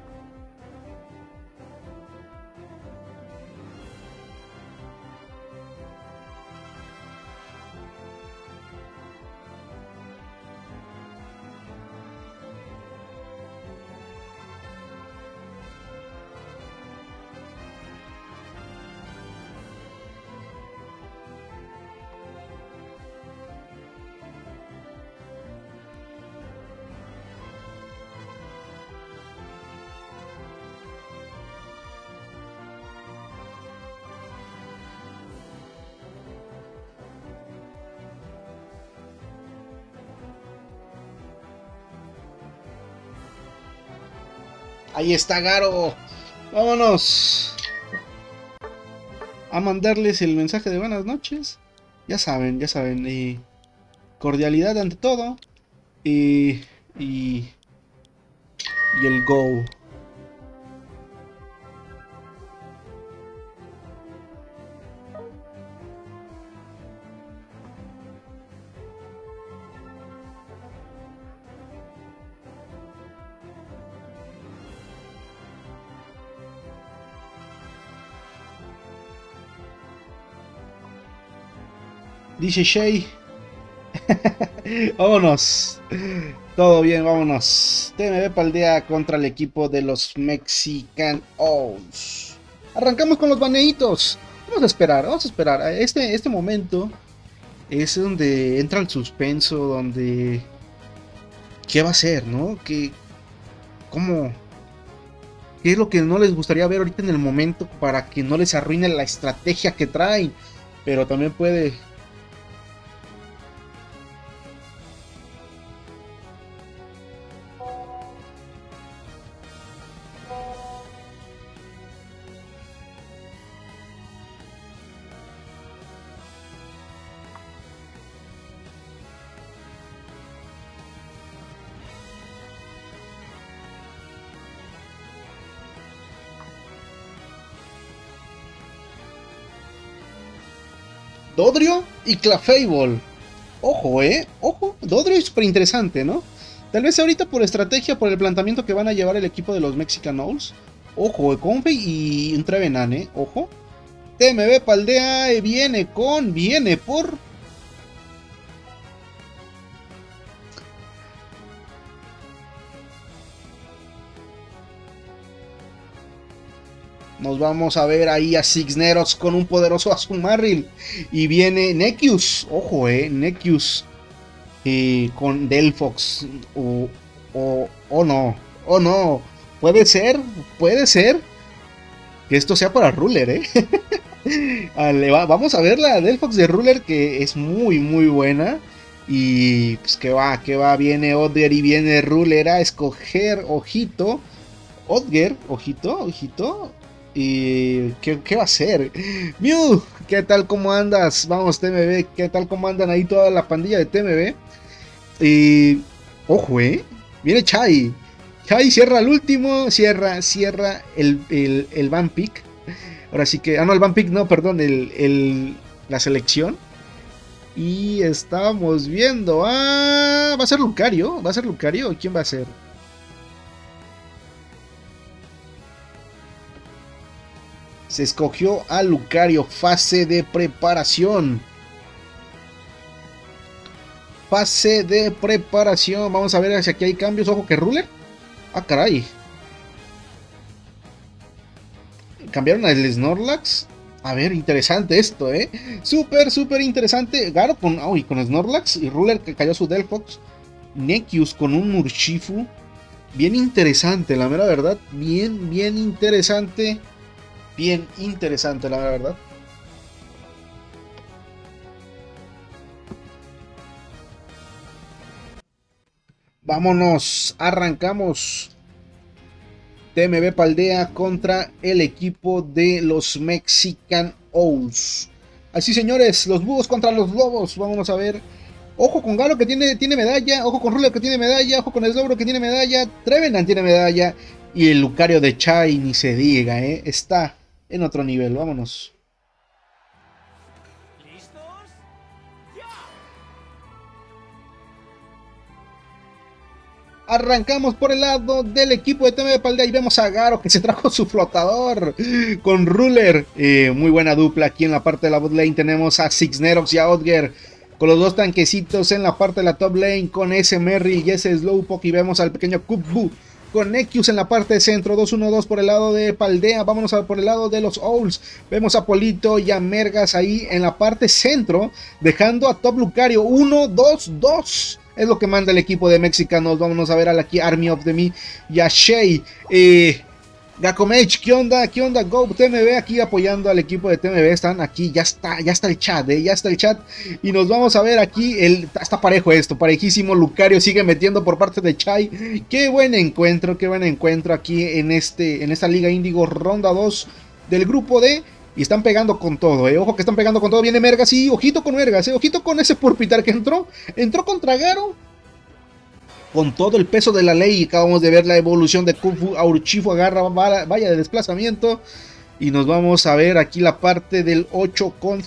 Ahí está Garo. Vámonos a mandarles el mensaje de buenas noches. Ya saben. Y cordialidad ante todo. Y el go. Dice Shay. Vámonos. Todo bien, vámonos. TMB Paldea contra el equipo de los Mexican Owls. Arrancamos con los baneitos. Vamos a esperar. Este momento es donde entra el suspenso, donde... ¿Qué va a ser, no? ¿Cómo? ¿Qué es lo que no les gustaría ver ahorita en el momento para que no les arruine la estrategia que traen? Pero también puede... Dodrio y Clefable. Ojo, ojo. Dodrio es súper interesante, ¿no? Tal vez ahorita por estrategia, por el planteamiento que van a llevar el equipo de los Mexican Owls. Ojo, Convey y un Trevenant, ojo. TMB Paldea viene por... Nos vamos a ver ahí a Sixnerox con un poderoso Azumarill. Y viene Nekius. Ojo, Nekius. Con Delphox. O no. Puede ser. Que esto sea para Ruler, Vamos a ver la Delphox de Ruler, que es muy buena. Y pues que va, viene Odger y viene Ruler a escoger, ojito. Odger, ojito. ¿Y qué va a hacer? Mew, ¿qué tal? ¿Cómo andas? Vamos, TMB, ¿qué tal? ¿Cómo andan ahí toda la pandilla de TMB? Y ojo, viene Chai. Chai cierra el último, cierra el Van Pick. Ahora sí que, no, el Van Pick no, perdón, la selección. Y estamos viendo, va a ser Lucario, ¿quién va a ser? Se escogió a Lucario, fase de preparación. Vamos a ver si aquí hay cambios. Ojo que Ruler. Ah, caray. Cambiaron al Snorlax. A ver, interesante esto, súper interesante. Garo con Snorlax y Ruler que cayó su Delphox. Nekius con un Urshifu. Bien interesante, la mera verdad. Bien interesante. Bien interesante, la verdad. Vámonos, arrancamos. TMB Paldea contra el equipo de los Mexican Owls. Así, señores, los búhos contra los lobos. Vámonos a ver. Ojo con Galo que tiene medalla. Ojo con Ruler que tiene medalla. Ojo con Slowbro que tiene medalla. Trevenant tiene medalla. Y el Lucario de Chai, ni se diga, está en otro nivel. Vámonos. Arrancamos por el lado del equipo de TMB Paldea y vemos a Garo que se trajo su flotador con Ruler. Muy buena dupla aquí en la parte de la bot lane. Tenemos a Sixnerox y a Odger con los dos tanquecitos en la parte de la top lane con ese Merrill y ese Slowpoke. Y vemos al pequeño Kubbu con Nekius en la parte de centro. 2-1-2 por el lado de Paldea. Vámonos por el lado de los Owls. Vemos a Polito y a Mergas ahí en la parte centro, dejando a Top Lucario 1-2-2. Es lo que manda el equipo de Mexicanos. Vámonos a ver a la Army of the Me y a Shay. Gacomage, ¿qué onda? Go TMB aquí apoyando al equipo de TMB. Están aquí, ya está el chat, ya está el chat. Y nos vamos a ver aquí, está parejo esto, parejísimo. Lucario sigue metiendo por parte de Chai. Qué buen encuentro aquí en esta Liga Índigo, ronda 2 del grupo D. Y están pegando con todo, ojo que están pegando con todo. Viene Mergas y ojito con Mergas, ojito con ese Purpitar que entró contra Garo. Con todo el peso de la ley. Y acabamos de ver la evolución de Kung Fu. Urshifu agarra vaya de desplazamiento. Y nos vamos a ver aquí la parte del 8 con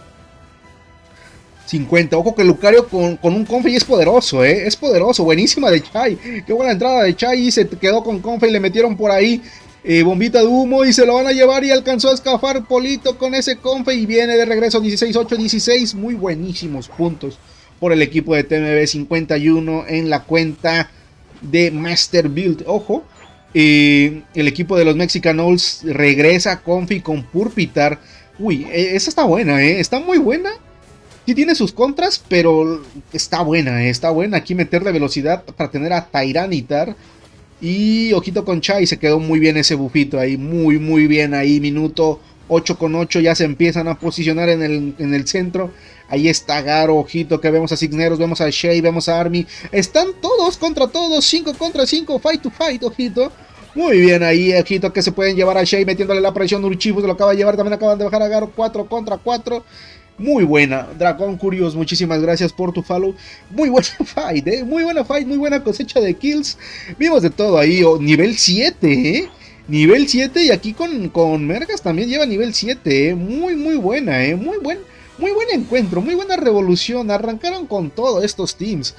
50. Ojo que Lucario con un Confey es poderoso, es poderoso. Buenísima de Chai. Qué buena entrada de Chai. Se quedó con Confey. Le metieron por ahí bombita de humo y se lo van a llevar. Y alcanzó a escapar Polito con ese Confey. Y viene de regreso 16-8-16. Muy buenísimos puntos por el equipo de TMB. 51 en la cuenta de Master Build. Ojo, el equipo de los Mexican Owls regresa Confey con Purpitar. Uy, esa está buena, está muy buena. Sí tiene sus contras, pero está buena, aquí meterle velocidad para tener a Tyranitar. Y ojito con Chai, se quedó muy bien ese bufito ahí, muy bien ahí. Minuto 8-8, ya se empiezan a posicionar en el centro. Ahí está Garo, ojito que vemos a Cisneros, vemos a Shay, vemos a Army. Están todos contra todos, 5 contra 5, fight to fight, ojito. Muy bien ahí, ojito que se pueden llevar a Shay metiéndole la presión. Urshifu se lo acaba de llevar, también acaban de bajar a Garo, 4 contra 4. Muy buena, Dragón Curious, muchísimas gracias por tu follow. Muy buena fight, muy buena fight, muy buena cosecha de kills. Vimos de todo ahí, nivel 7, nivel 7 y aquí con Mergas también lleva nivel 7, muy buena, muy buen encuentro, muy buena revolución. Arrancaron con todos estos teams.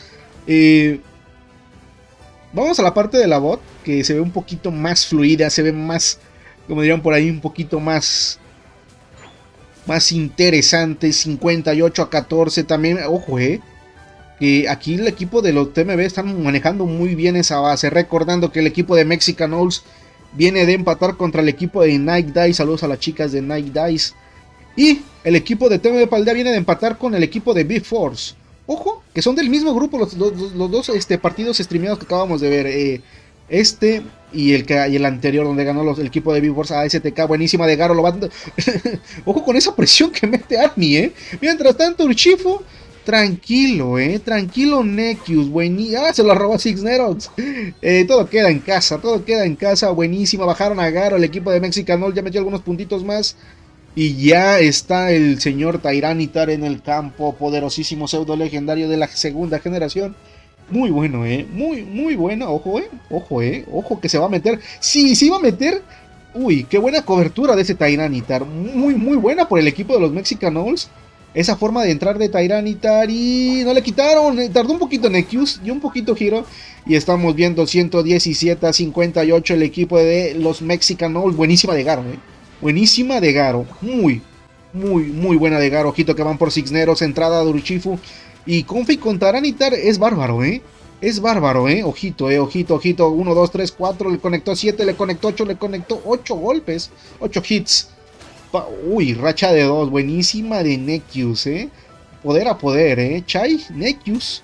Vamos a la parte de la bot, que se ve un poquito más fluida, se ve más, como dirían por ahí, un poquito más interesante. 58-14 también, ojo, que aquí el equipo de los TMB están manejando muy bien esa base, recordando que el equipo de Mexican Owls viene de empatar contra el equipo de Night Dice. Saludos a las chicas de Night Dice. Y el equipo de TMB Paldea viene de empatar con el equipo de Big Force. Ojo, que son del mismo grupo los dos partidos streameados que acabamos de ver. Y el anterior donde ganó el equipo de Big Force a STK. Buenísima de Garo. Ojo con esa presión que mete Army, Mientras tanto Urshifu Tranquilo, tranquilo Nekius, ah, se lo robó Cisneros. Todo queda en casa, todo queda en casa, buenísima, bajaron a Garo, el equipo de Mexicanol ya metió algunos puntitos más. Y ya está el señor Tyranitar en el campo, poderosísimo pseudo legendario de la segunda generación. Muy bueno, muy bueno, ojo, ojo que se va a meter. Sí, sí va a meter. Uy, qué buena cobertura de ese Tyranitar, muy buena por el equipo de los Mexicanols. Esa forma de entrar de Tyranitar y no le quitaron, tardó un poquito Nekius y un poquito Giro. Y estamos viendo 117 a 58 el equipo de los Mexicanols. Buenísima de Garo, buenísima de Garo, muy buena de Garo. Ojito que van por Cisneros, entrada de Uruchifu. Y Config con Tyranitar es bárbaro, es bárbaro, ojito, ojito. 1, 2, 3, 4, le conectó 7, le conectó 8, le conectó 8 golpes, 8 hits. Uy, racha de 2, buenísima de Nekius, poder a poder, Chai, Nekius,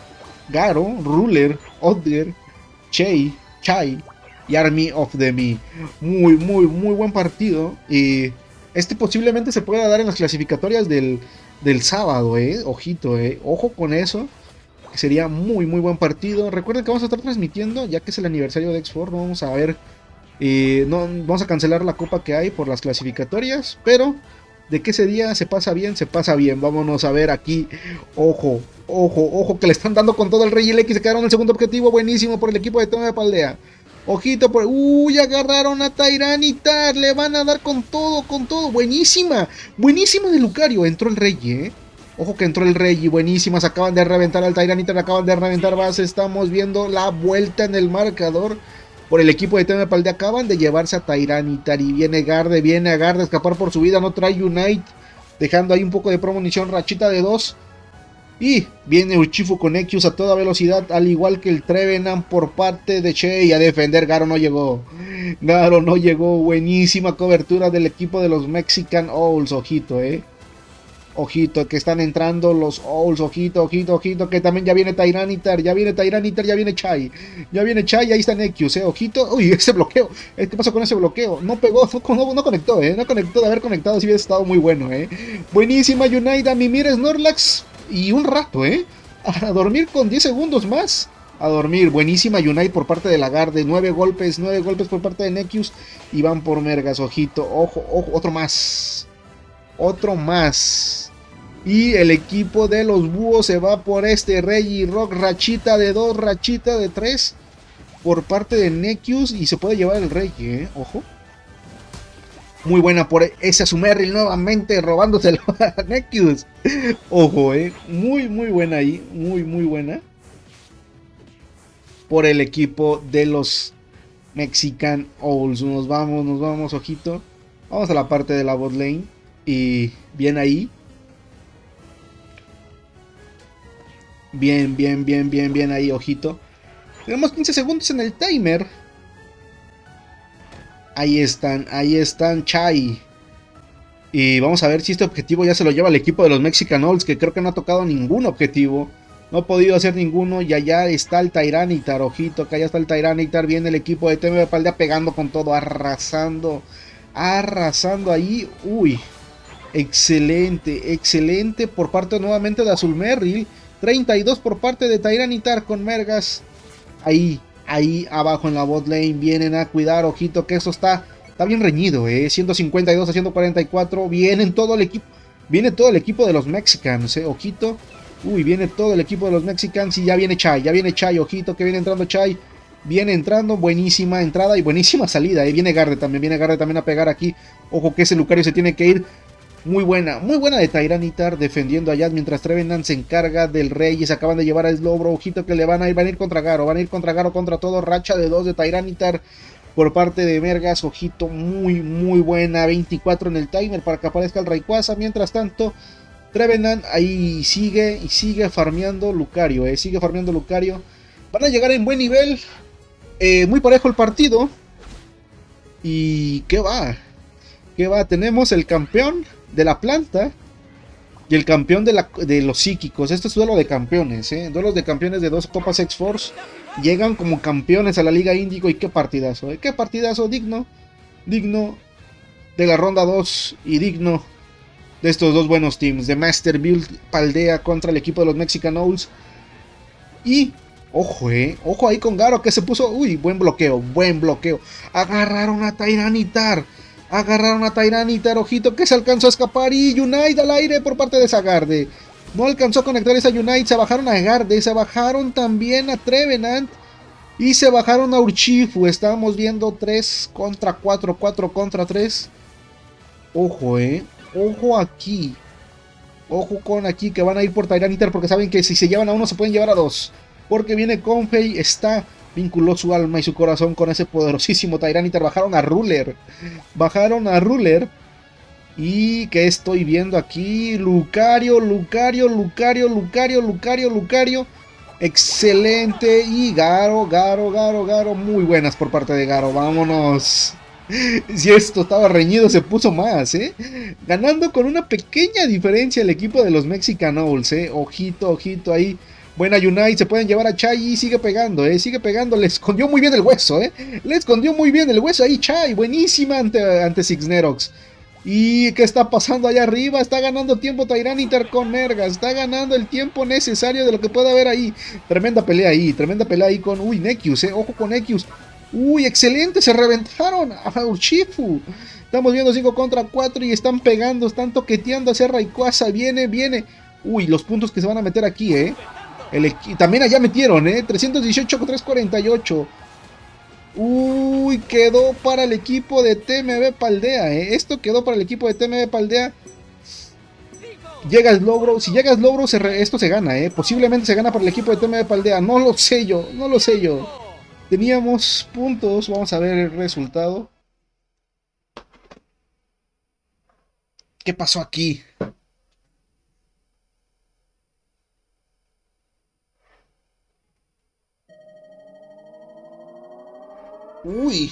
Garo, Ruler, Odger, Chai y Army of the Me. Muy buen partido. Y este posiblemente se pueda dar en las clasificatorias del sábado, ojito, ojo con eso. Sería muy buen partido. Recuerden que vamos a estar transmitiendo, ya que es el aniversario de X4, no vamos a ver. No, vamos a cancelar la copa que hay por las clasificatorias, pero de que ese día se pasa bien, se pasa bien. Vámonos a ver aquí. Ojo que le están dando con todo el Rey y el X. Se quedaron en el segundo objetivo, buenísimo por el equipo de Tema de Paldea. Ojito por... Uy, agarraron a Tyranitar, le van a dar con todo, buenísima de Lucario. Entró el Rey, ojo que entró el Rey y buenísimas. Acaban de reventar al Tyranitar, acaban de reventar base. Estamos viendo la vuelta en el marcador por el equipo de Tema de Paldea. Acaban de llevarse a Tyranitar y viene a Garde a escapar por su vida. No trae Unite, dejando ahí un poco de promunición. Rachita de 2. Y viene Uchifu con Nekius a toda velocidad, al igual que el Trevenant por parte de Chei. A defender, Garo no llegó. Buenísima cobertura del equipo de los Mexican Owls. Ojito, ojito, que están entrando los Owls. Ojito, que también ya viene Tyranitar, ya viene Chai. Ahí está Nekius, ojito. Uy, ese bloqueo. ¿Qué pasó con ese bloqueo? No pegó, no conectó, no conectó. De haber conectado, si hubiera estado muy bueno, Buenísima United, Mimir, Snorlax. Y un rato, a dormir con 10 segundos más. A dormir, buenísima Unite por parte de Lagarde. 9 golpes por parte de Nekius. Y van por Mergas, ojito, ojo, otro más. Y el equipo de los búhos se va por este Regirock. Rachita de 2, rachita de 3 por parte de Nekius. Y se puede llevar el Rey, ojo. Muy buena por ese Azumarill nuevamente robándoselo a Nekius. Ojo, muy buena ahí. Muy buena. Por el equipo de los Mexican Owls. Nos vamos, ojito. Vamos a la parte de la bot lane. Y bien ahí. Bien ahí, ojito. Tenemos 15 segundos en el timer. Ahí están Chai. Y vamos a ver si este objetivo ya se lo lleva el equipo de los Mexican Owls, que creo que no ha tocado ningún objetivo. No ha podido hacer ninguno. Y allá está el Tyranitar, ojito, que allá está el Tyranitar. Viene el equipo de Tema de Paldea pegando con todo, arrasando ahí. Uy, excelente por parte nuevamente de Azumarill. 32 por parte de Tyranitar con Mergas. Ahí abajo en la bot lane vienen a cuidar, ojito que eso está bien reñido, 152 a 144, viene todo el equipo de los Mexicans, ojito. Uy, viene todo el equipo de los Mexicans y ya viene Chai, ojito que viene entrando Chai. Viene entrando, buenísima entrada y buenísima salida, viene Garde también a pegar aquí. Ojo que ese Lucario se tiene que ir. Muy buena de Tyranitar defendiendo allá mientras Trevenant se encarga del Rey y se acaban de llevar a Slowbro. Ojito que van a ir contra Garo, contra todo. Racha de 2 de Tyranitar por parte de Mergas. Ojito, muy buena. 24 en el timer para que aparezca el Rayquaza. Mientras tanto, Trevenant ahí sigue farmeando Lucario, Van a llegar en buen nivel. Muy parejo el partido. Y ¿qué va? Tenemos el campeón de la planta y el campeón de los psíquicos. Este es duelo de campeones, duelos de campeones de 2 copas X-Force. Llegan como campeones a la Liga Índigo y qué partidazo, digno de la ronda 2 y digno de estos dos buenos teams, de Master Build Paldea contra el equipo de los Mexican Owls. Y ojo, ojo ahí con Garo que se puso, uy, buen bloqueo, buen bloqueo. Agarraron a Tyranitar, ojito que se alcanzó a escapar y Unite al aire por parte de Zagarde. No alcanzó a conectar esa Unite, se bajaron a Garde, se bajaron también a Trevenant y se bajaron a Urshifu. Estábamos viendo 3 contra 4, 4 contra 3. Ojo, ojo aquí. Ojo con aquí que van a ir por Tyranitar porque saben que si se llevan a uno se pueden llevar a dos. Porque viene Confey, vinculó su alma y su corazón con ese poderosísimo Tyranitar. Bajaron a Ruler. Y que estoy viendo aquí, Lucario. Excelente. Y Garo. Muy buenas por parte de Garo. Vámonos. Si esto estaba reñido, se puso más, ganando con una pequeña diferencia el equipo de los Mexican Owls, ojito ahí. Buena Unite, se pueden llevar a Chai y sigue pegando, sigue pegando. Le escondió muy bien el hueso, le escondió muy bien el hueso ahí Chai. Buenísima ante Sixnerox. ¿Y qué está pasando allá arriba? Está ganando tiempo Tyranitar con Mergas. Está ganando el tiempo necesario de lo que puede haber ahí. Tremenda pelea ahí con... Uy, Nekius, ojo con Nekius. Uy, excelente, se reventaron a Urshifu. Estamos viendo 5 contra 4 y están pegando, están toqueteando hacia Rayquaza. Viene. Uy, los puntos que se van a meter aquí, también allá metieron, 318 con 348. Uy, quedó para el equipo de TMB Paldea, Esto quedó para el equipo de TMB Paldea. Llega el logro, si llega el logro, esto se gana, Posiblemente se gana para el equipo de TMB Paldea. No lo sé yo. Teníamos puntos, vamos a ver el resultado. ¿Qué pasó aquí? Uy.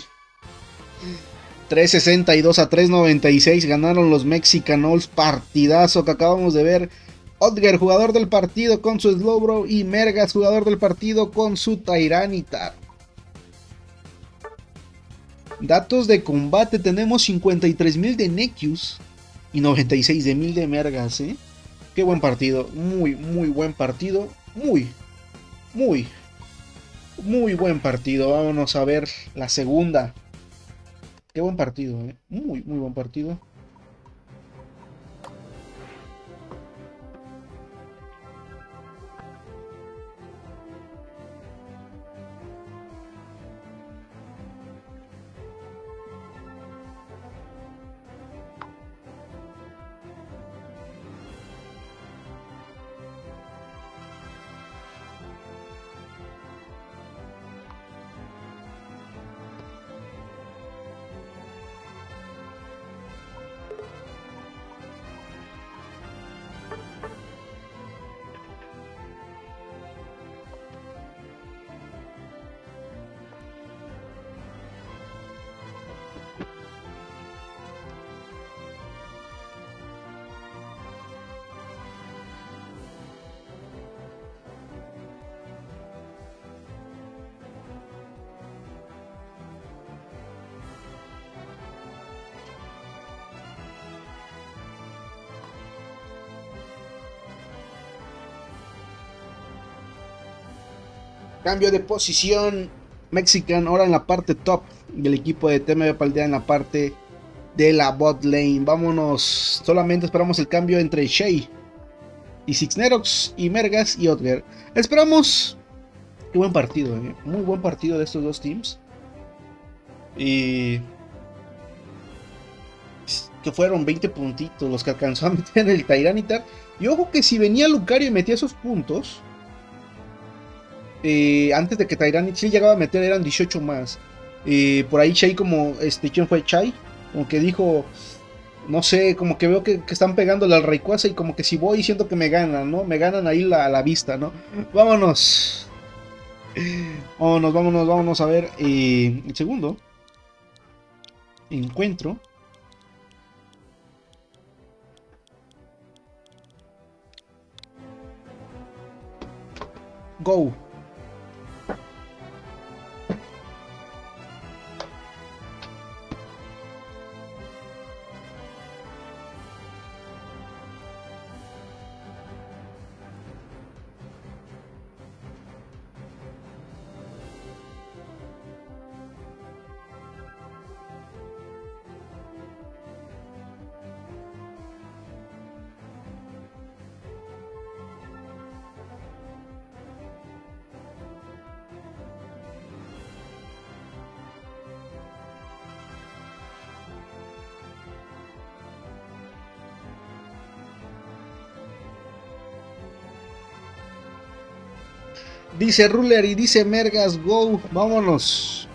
362 a 396 ganaron los Mexican Owls. Partidazo que acabamos de ver. Odger, jugador del partido con su Slowbro, y Mergas, jugador del partido con su Tyranitar. Datos de combate, tenemos 53.000 de Nekius y 96.000 de Mergas, Qué buen partido, muy buen partido, muy buen partido. Vámonos a ver la segunda. Qué buen partido, muy buen partido. Cambio de posición. Mexican ahora en la parte top del equipo de TMB Paldea en la parte de la bot lane. Vámonos. Solamente esperamos el cambio entre Shea y Sixnerox y Mergas y Odger. Esperamos. Qué buen partido, muy buen partido de estos dos teams. Y que fueron 20 puntitos los que alcanzó a meter el Tyranitar. Y ojo que si venía Lucario y metía esos puntos, antes de que Tyranitar sí llegaba a meter, eran 18 más. Por ahí Shea, como ¿quién fue Chai? Como que dijo, no sé, como que veo que están pegándole al Rayquaza y como que si voy siento que me ganan, ¿no? Me ganan ahí a la vista, ¿no? Vámonos. Vámonos a ver el segundo encuentro. Go. Dice Ruler y dice Mergas, go, vámonos.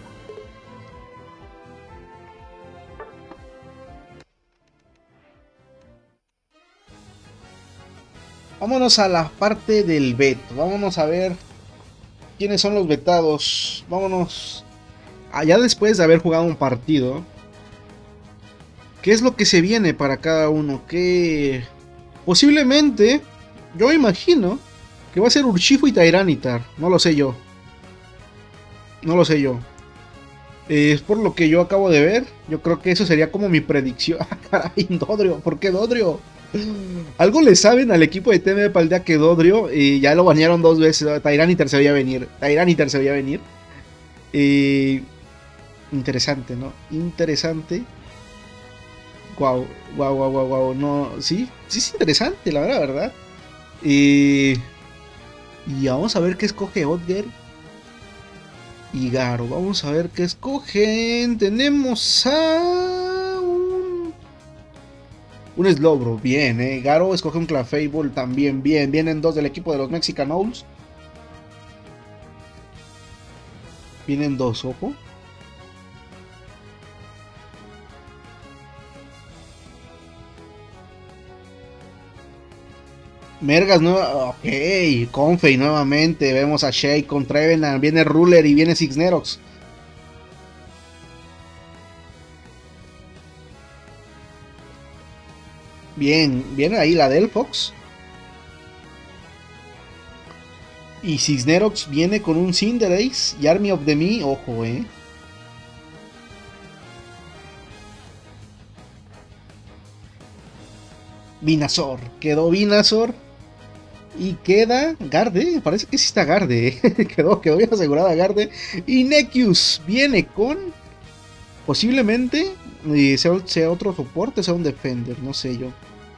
Vámonos a la parte del veto. Vámonos a ver quiénes son los vetados. Vámonos. Allá después de haber jugado un partido. ¿Qué es lo que se viene para cada uno? Que posiblemente, yo imagino que va a ser Urshifu y Tyranitar. No lo sé yo. No lo sé yo. Es por lo que yo acabo de ver. Yo creo que eso sería como mi predicción. Ah, caray, Dodrio. ¿Por qué Dodrio? Algo le saben al equipo de TM Paldea que Dodrio. Ya lo banearon 2 veces. Tyranitar se veía venir. Tyranitar se veía venir. Interesante, ¿no? Interesante. Wow, wow, wow, wow, wow. No, sí, sí es interesante, la verdad. Y vamos a ver qué escoge Odger y Garo. Vamos a ver qué escogen. Tenemos a un Slowbro. Bien, Garo escoge un Clefable también. Bien, vienen 2 del equipo de los Mexican Owls. Vienen 2, ojo. Mergas nueva, ok, Confey nuevamente, vemos a Shake con Trevenant, viene Ruler y viene Sixnerox. Bien, viene ahí la Delphox. Y Sixnerox viene con un Cinderace y Army of the Me, ojo, Venusaur, quedó Venusaur. Y queda Garde, parece que sí está Garde, quedó bien asegurada Garde. Y Nekius viene con, posiblemente, sea otro soporte, sea un Defender, no sé yo.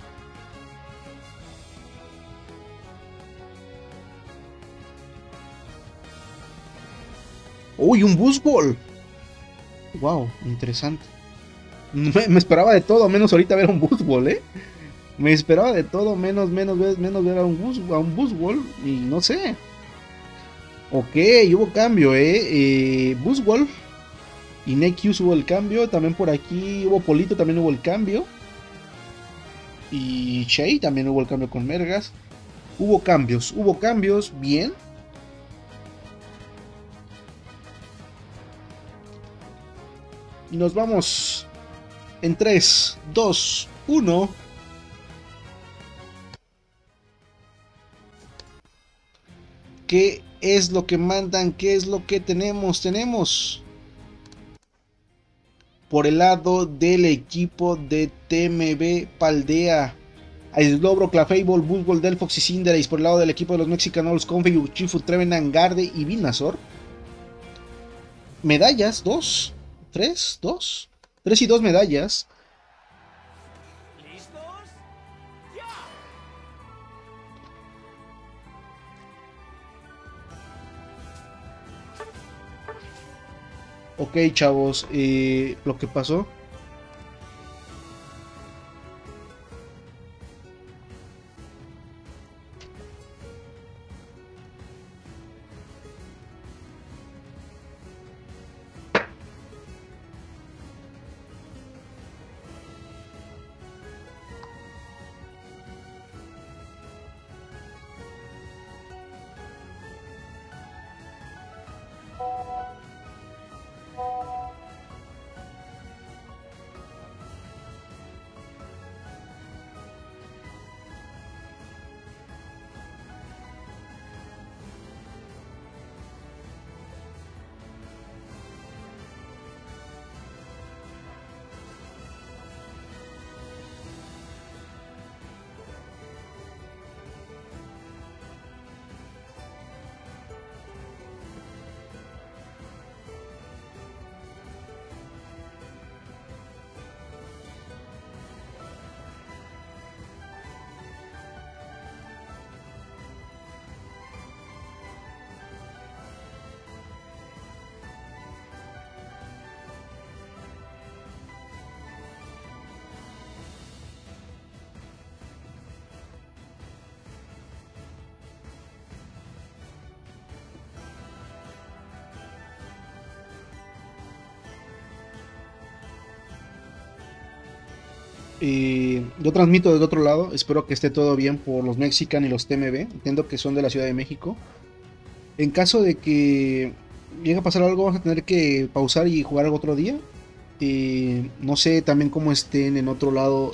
¡Uy, un Buzzball! Wow, interesante. Me esperaba de todo, menos ahorita ver un Buzzball, Me esperaba de todo, menos ver a un Buzzwole. Y no sé. Ok, hubo cambio, Buzzwole y Nekius hubo el cambio. También por aquí hubo Polito, también hubo el cambio. Y Shay también hubo el cambio con Mergas. Hubo cambios, bien. Y nos vamos en 3, 2, 1. ¿Qué es lo que mandan? ¿Qué es lo que tenemos? Tenemos por el lado del equipo de TMB Paldea a Slowbro, Clefable, Buzzwole, Delphox y Cinderace. Por el lado del equipo de los Mexican Owls, Confey, Uchifu, Trevenant, Garde y Venusaur. Medallas, 2, 3, 2, 3 y 2 medallas. ¿Listos? ¡Ya! Ok, chavos, lo que pasó. Yo transmito desde otro lado. Espero que esté todo bien por los Mexican y los TMB. Entiendo que son de la Ciudad de México. En caso de que llegue a pasar algo, vamos a tener que pausar y jugar algo otro día. No sé también cómo estén en otro lado.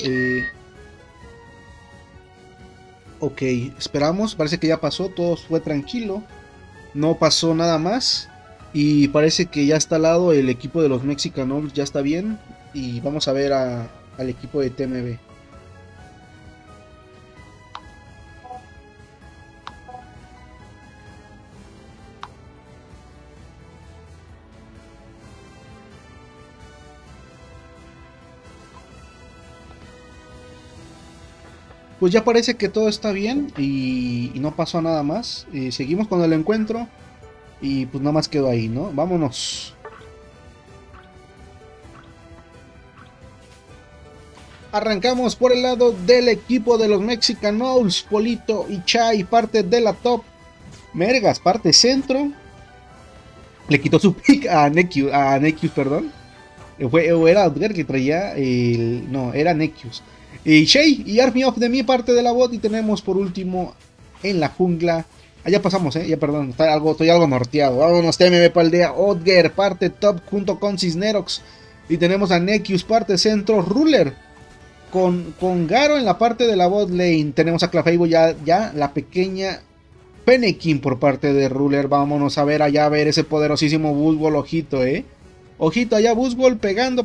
Ok, esperamos. Parece que ya pasó. Todo fue tranquilo. No pasó nada más. Y parece que ya está al lado el equipo de los Mexican Wolves. Ya está bien. Y vamos a ver al equipo de TMB. Pues ya parece que todo está bien y no pasó nada más. Seguimos con el encuentro y pues nada más quedó ahí, ¿no? Vámonos. Arrancamos por el lado del equipo de los Mexican Wolves. Polito y Chai, parte de la top. Mergas, parte centro. Le quitó su pick a Nekius, perdón. Era Odger que traía el... No, era Nekius. Shay y Army of the Me, parte de la bot. Y tenemos por último en la jungla. Ya pasamos, ya perdón, estoy algo norteado. Vámonos, TMB Paldea. Odger, parte top junto con Cisnerox. Y tenemos a Nekius, parte centro. Ruler con Garo en la parte de la bot lane. Tenemos a Clefairy ya la pequeña Fennekin por parte de Ruler. Vámonos a ver allá, a ver ese poderosísimo Buzzwole. Ojito, ojito allá, Buzzwole pegando.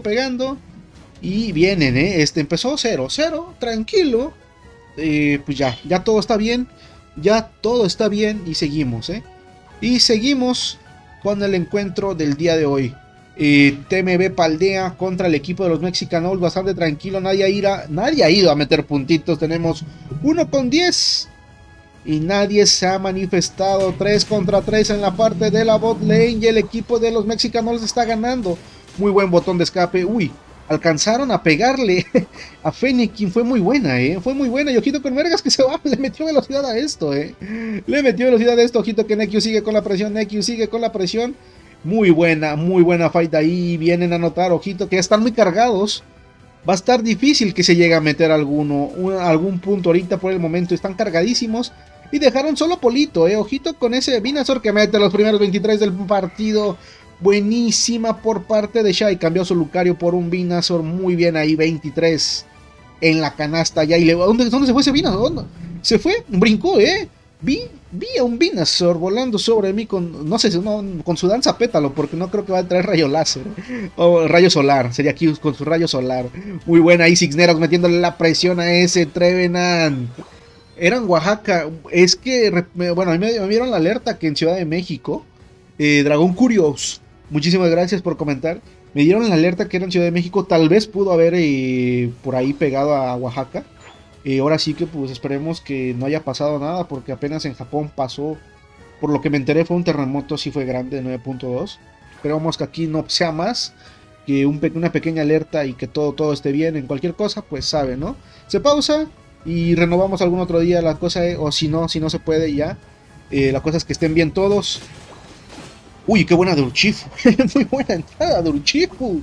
Y vienen, empezó 0-0, tranquilo. Pues ya todo está bien. Ya todo está bien y seguimos, Y seguimos con el encuentro del día de hoy. TMB Paldea contra el equipo de los Mexican Wolves, bastante tranquilo. Nadie ha ido a meter puntitos. Tenemos 1 con 10. Y nadie se ha manifestado. 3 contra 3 en la parte de la bot lane. Y el equipo de los Mexican Wolves está ganando. Muy buen botón de escape. Uy, alcanzaron a pegarle a Fennekin. Fue muy buena, fue muy buena. Y ojito con Mergas que se va. Le metió velocidad a esto, Le metió velocidad a esto. Ojito que Nekius sigue con la presión. Nekius sigue con la presión. Muy buena fight ahí. Vienen a anotar. Ojito que ya están muy cargados. Va a estar difícil que se llegue a meter algún punto ahorita por el momento. Están cargadísimos. Y dejaron solo Polito, ojito con ese Venusaur que mete los primeros 23 del partido. Buenísima por parte de Shai. Cambió su Lucario por un Venusaur. Muy bien ahí, 23 en la canasta ya. ¿Y dónde se fue ese Venusaur? Se fue, brincó, Vi a un Venusaur volando sobre mí con, no sé, con su danza pétalo, porque no creo que va a traer rayo láser. O rayo solar, sería aquí con su rayo solar. Muy buena ahí Cisneros metiéndole la presión a ese Trevenant. Era en Oaxaca. Es que, bueno, a mí me dieron la alerta que en Ciudad de México, Dragón Curious, muchísimas gracias por comentar. Me dieron la alerta que era en Ciudad de México. Tal vez pudo haber por ahí pegado a Oaxaca. Ahora sí que pues esperemos que no haya pasado nada, porque apenas en Japón pasó. Por lo que me enteré fue un terremoto, sí fue grande, 9.2. Esperamos que aquí no sea más que una pequeña alerta y que todo esté bien. En cualquier cosa, pues sabe, ¿no? Se pausa y renovamos algún otro día la cosa, o si no se puede ya. La cosa es que estén bien todos. Uy, qué buena de Urshifu. Muy buena entrada de Urshifu.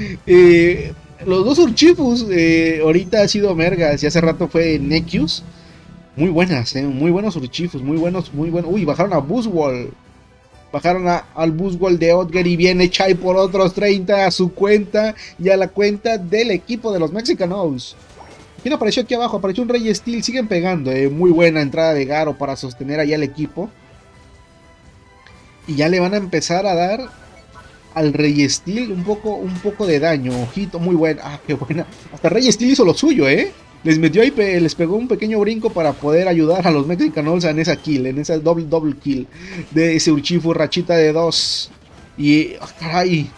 Los dos Urchifus ahorita ha sido Mergas y hace rato fue Nekius. Muy buenas, muy buenos Urchifus, muy buenos. Uy, bajaron a Buzzwole. Bajaron al Buzzwole de Odger y viene Chai por otros 30 a su cuenta y a la cuenta del equipo de los Mexican Wolves. ¿Quién apareció aquí abajo? Apareció un Rey Steel, siguen pegando. Muy buena entrada de Garo para sostener allá al equipo. Y ya le van a empezar a dar al Rey Steel un poco de daño. Ojito, muy buena. Ah, qué buena. Hasta Rey Steel hizo lo suyo, Les metió ahí, les pegó un pequeño brinco para poder ayudar a los Mexican Wolves en esa kill, en esa double kill de ese Urshifu, rachita de 2. Y, caray,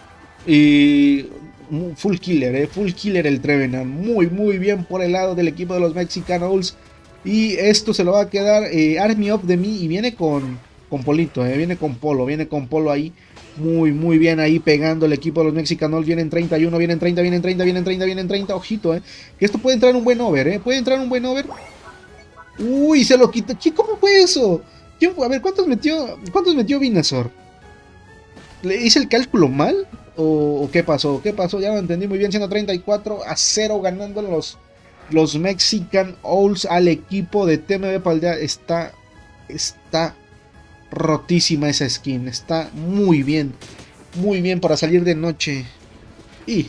full killer el Trevenant. Muy bien por el lado del equipo de los Mexican Wolves. Y esto se lo va a quedar Army of the Me. Y viene con Polito, viene con Polo ahí. Muy bien ahí pegando el equipo de los Mexican Wolves. Vienen 31, vienen 30. Ojito, que esto puede entrar un buen over, puede entrar un buen over. Uy, se lo quitó. ¿Cómo fue eso? A ver, ¿cuántos metió Venusaur? ¿Le hice el cálculo mal? ¿O qué pasó? Ya lo entendí muy bien, siendo 34-0 ganando los Mexican Owls al equipo de TMB Paldea. Está rotísima esa skin. Está muy bien. Muy bien para salir de noche. Y...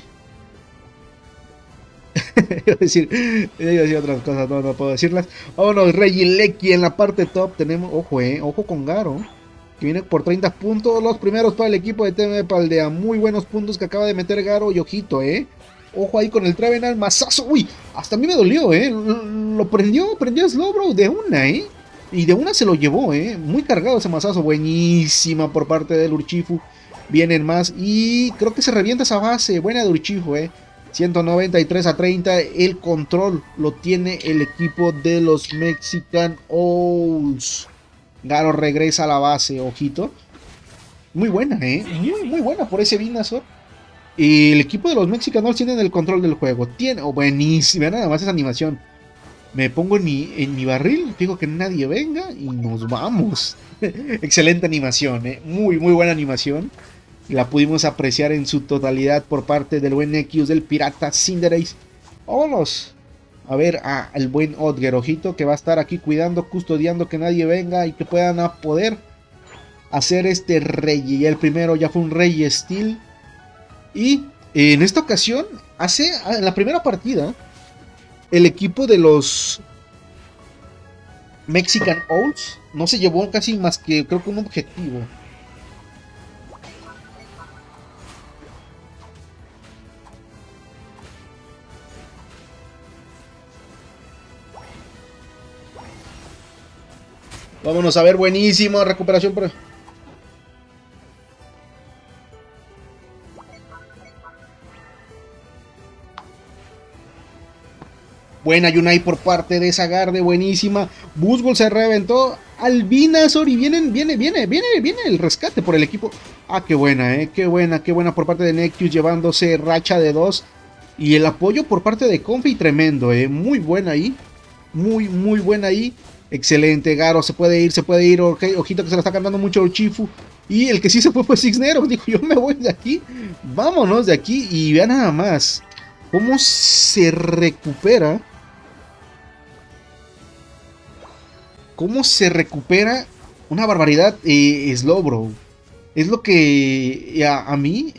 iba a decir otras cosas, no puedo decirlas. Vámonos, Regieleki en la parte top. Tenemos, ojo con Garo, que viene por 30 puntos. Los primeros para el equipo de TMB Paldea. Muy buenos puntos que acaba de meter Garo. Y ojito, ojo ahí con el Trevenant, mazazo. Uy, hasta a mí me dolió, lo prendió Slowbro de una, y de una se lo llevó, muy cargado ese mazazo. Buenísima por parte del Urshifu. Vienen más y creo que se revienta esa base. Buena de Urshifu, 193-30. El control lo tiene el equipo de los Mexican Owls. Garo regresa a la base, ojito. Muy buena, muy buena por ese Venusaur. Y el equipo de los Mexican Owls tienen el control del juego. Buenísima, nada más esa animación. Me pongo en mi barril, digo que nadie venga y nos vamos. Excelente animación, muy buena animación. La pudimos apreciar en su totalidad por parte del buen Nekius del pirata Cinderace. Vámonos a ver al buen Odger, ojito, que va a estar aquí cuidando, custodiando que nadie venga y que puedan poder hacer este rey. Y el primero ya fue un rey Steel. Y en esta ocasión, en la primera partida, el equipo de los Mexican Owls no se llevó casi más que, creo que un objetivo. Vámonos a ver, buenísimo, recuperación. Buena Yunai por parte de esa Garde, buenísima. Buzzwole se reventó al Venusaur y viene el rescate por el equipo. Ah, qué buena, qué buena por parte de Nekius, llevándose racha de 2. Y el apoyo por parte de Comfy tremendo, muy buena ahí. Muy buena ahí. Excelente, Garo se puede ir, ojito que se la está cantando mucho Urshifu. Y el que sí se fue Cisneros, dijo, yo me voy de aquí, vámonos de aquí. Y vean nada más cómo se recupera. Una barbaridad, Slowbro. Es lo que a mí...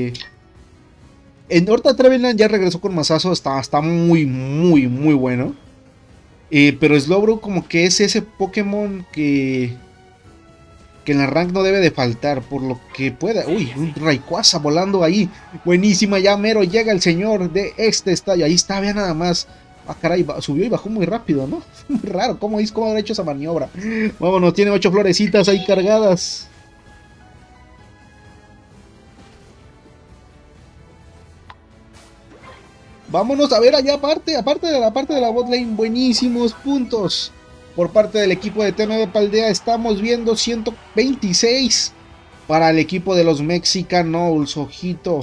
en Horta Trevenant ya regresó con mazazo, está muy bueno. Pero Slowbro como que es ese Pokémon que en la rank no debe de faltar, por lo que pueda. Uy, un Rayquaza volando ahí. Buenísima, ya mero llega el señor de este estadio. Ahí está, vean nada más. Ah, caray, subió y bajó muy rápido, ¿no? Muy raro, ¿cómo habrá hecho esa maniobra? Vámonos, tiene 8 florecitas ahí cargadas. Vámonos a ver allá aparte de la parte de la botlane. Buenísimos puntos por parte del equipo de TMB Paldea. Estamos viendo 126 para el equipo de los Mexican Owls. Ojito.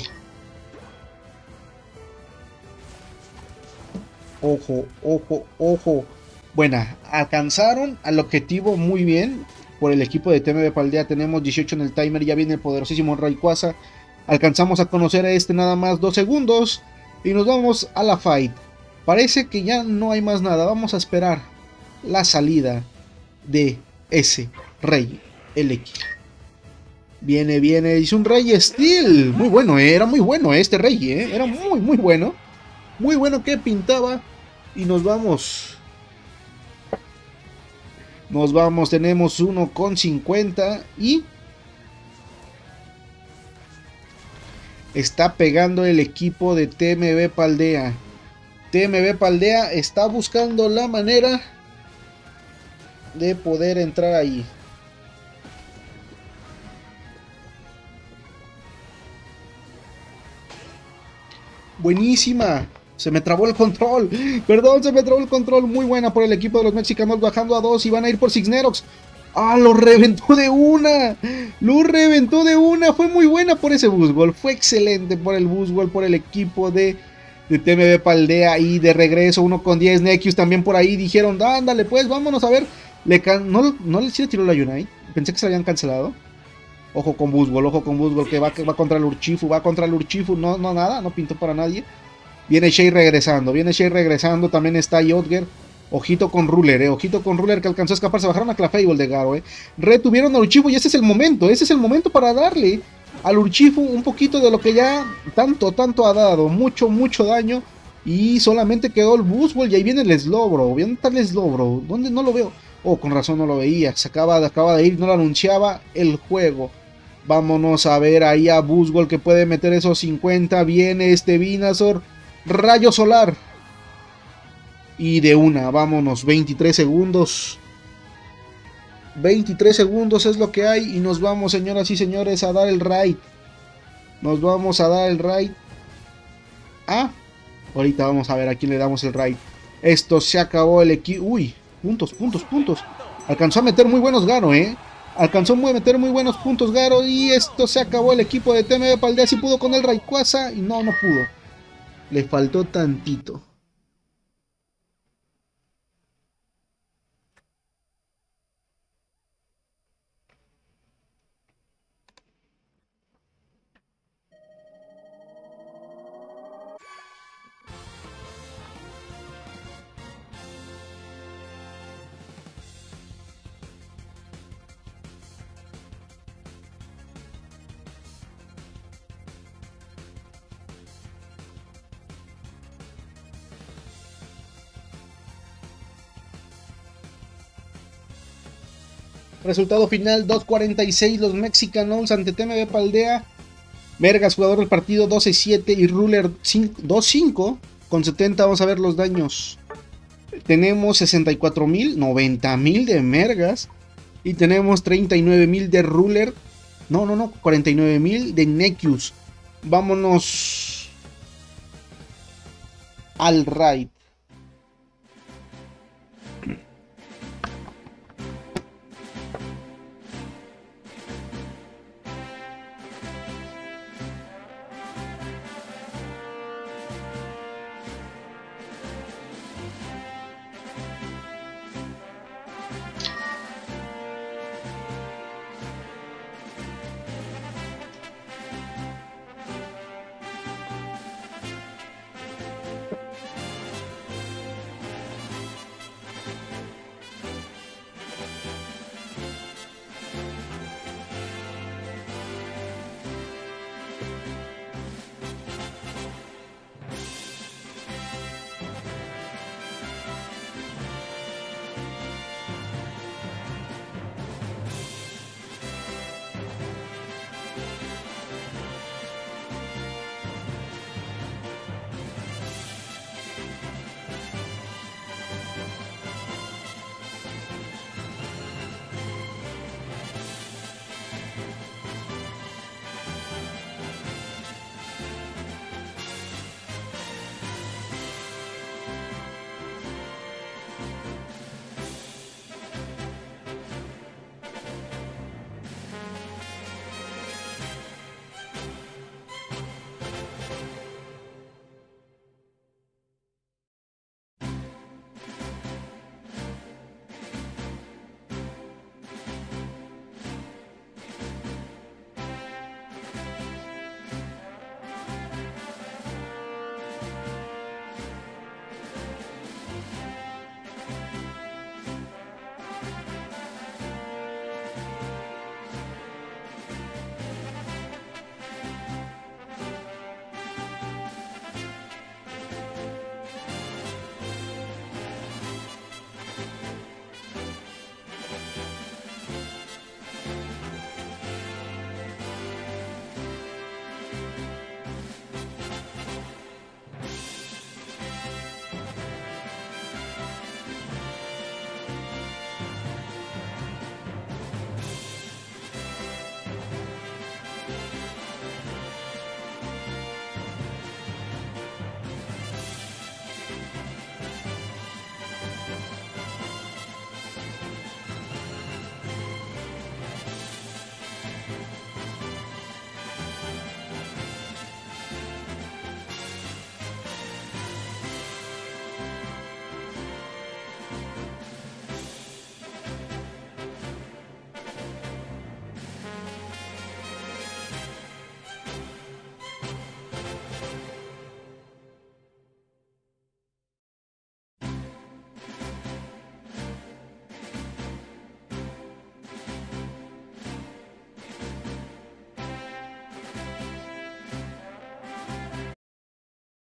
Ojo. Buena, alcanzaron al objetivo muy bien por el equipo de TMB Paldea. Tenemos 18 en el timer, ya viene el poderosísimo Rayquaza. Alcanzamos a conocer a nada más 2 segundos. Y nos vamos a la fight. Parece que ya no hay más nada. Vamos a esperar la salida de ese Rey Eleki. Viene. Hizo un Rey Steel. Muy bueno, era muy bueno este Rey. Era muy bueno. Muy bueno que pintaba. Y nos vamos. Tenemos 1,50. Y... está pegando el equipo de TMB Paldea. TMB Paldea está buscando la manera de poder entrar ahí. Buenísima. Se me trabó el control. Perdón, se me trabó el control. Muy buena por el equipo de los mexicanos, bajando a 2 y van a ir por Cisneros. ¡Ah! Lo reventó de una. Fue muy buena por ese Buzzwole. Fue excelente por el Buzzwole, por el equipo de TMB Paldea. Y de regreso 1,10. Nekius también por ahí. Dijeron, ándale pues, vámonos a ver. No le tiró la Unite. Pensé que se habían cancelado. Ojo con Buzzwole, que va contra el Urshifu. No, nada, no pintó para nadie. Viene Shea regresando. También está Yodger. Ojito con Ruler, ojito con Ruler que alcanzó a escapar. Se bajaron a Clefable de Garo, Retuvieron a Urshifu y ese es el momento para darle al Urshifu un poquito de lo que ya tanto ha dado. Mucho daño. Y solamente quedó el Buzzwole y ahí viene el Slowbro. ¿Dónde está el Slowbro? ¿Dónde no lo veo? Oh, con razón no lo veía. Se acaba de ir, no lo anunciaba el juego. Vámonos a ver ahí a Buzzwole que puede meter esos 50. Viene este Venusaur. Rayo solar. Y de una, vámonos, 23 segundos. 23 segundos es lo que hay. Y nos vamos, señoras y señores, a dar el raid. Nos vamos a dar el raid. Ahorita vamos a ver a quién le damos el raid. Esto se acabó el equipo. Uy, puntos. Alcanzó a meter muy buenos Garo, Alcanzó a meter muy buenos puntos Garo. Y esto se acabó el equipo de TMB Paldea. Si pudo con el Rayquaza. Y no pudo. Le faltó tantito. Resultado final 2-46 los Mexicanos ante TMB Paldea. Vergas, jugador del partido 12-7 y Ruler 2-5 con 70. Vamos a ver los daños. Tenemos 64,000, 90,000 de Mergas. Y tenemos 39,000 de Ruler. No, 49,000 de Nekius. Vámonos al raid.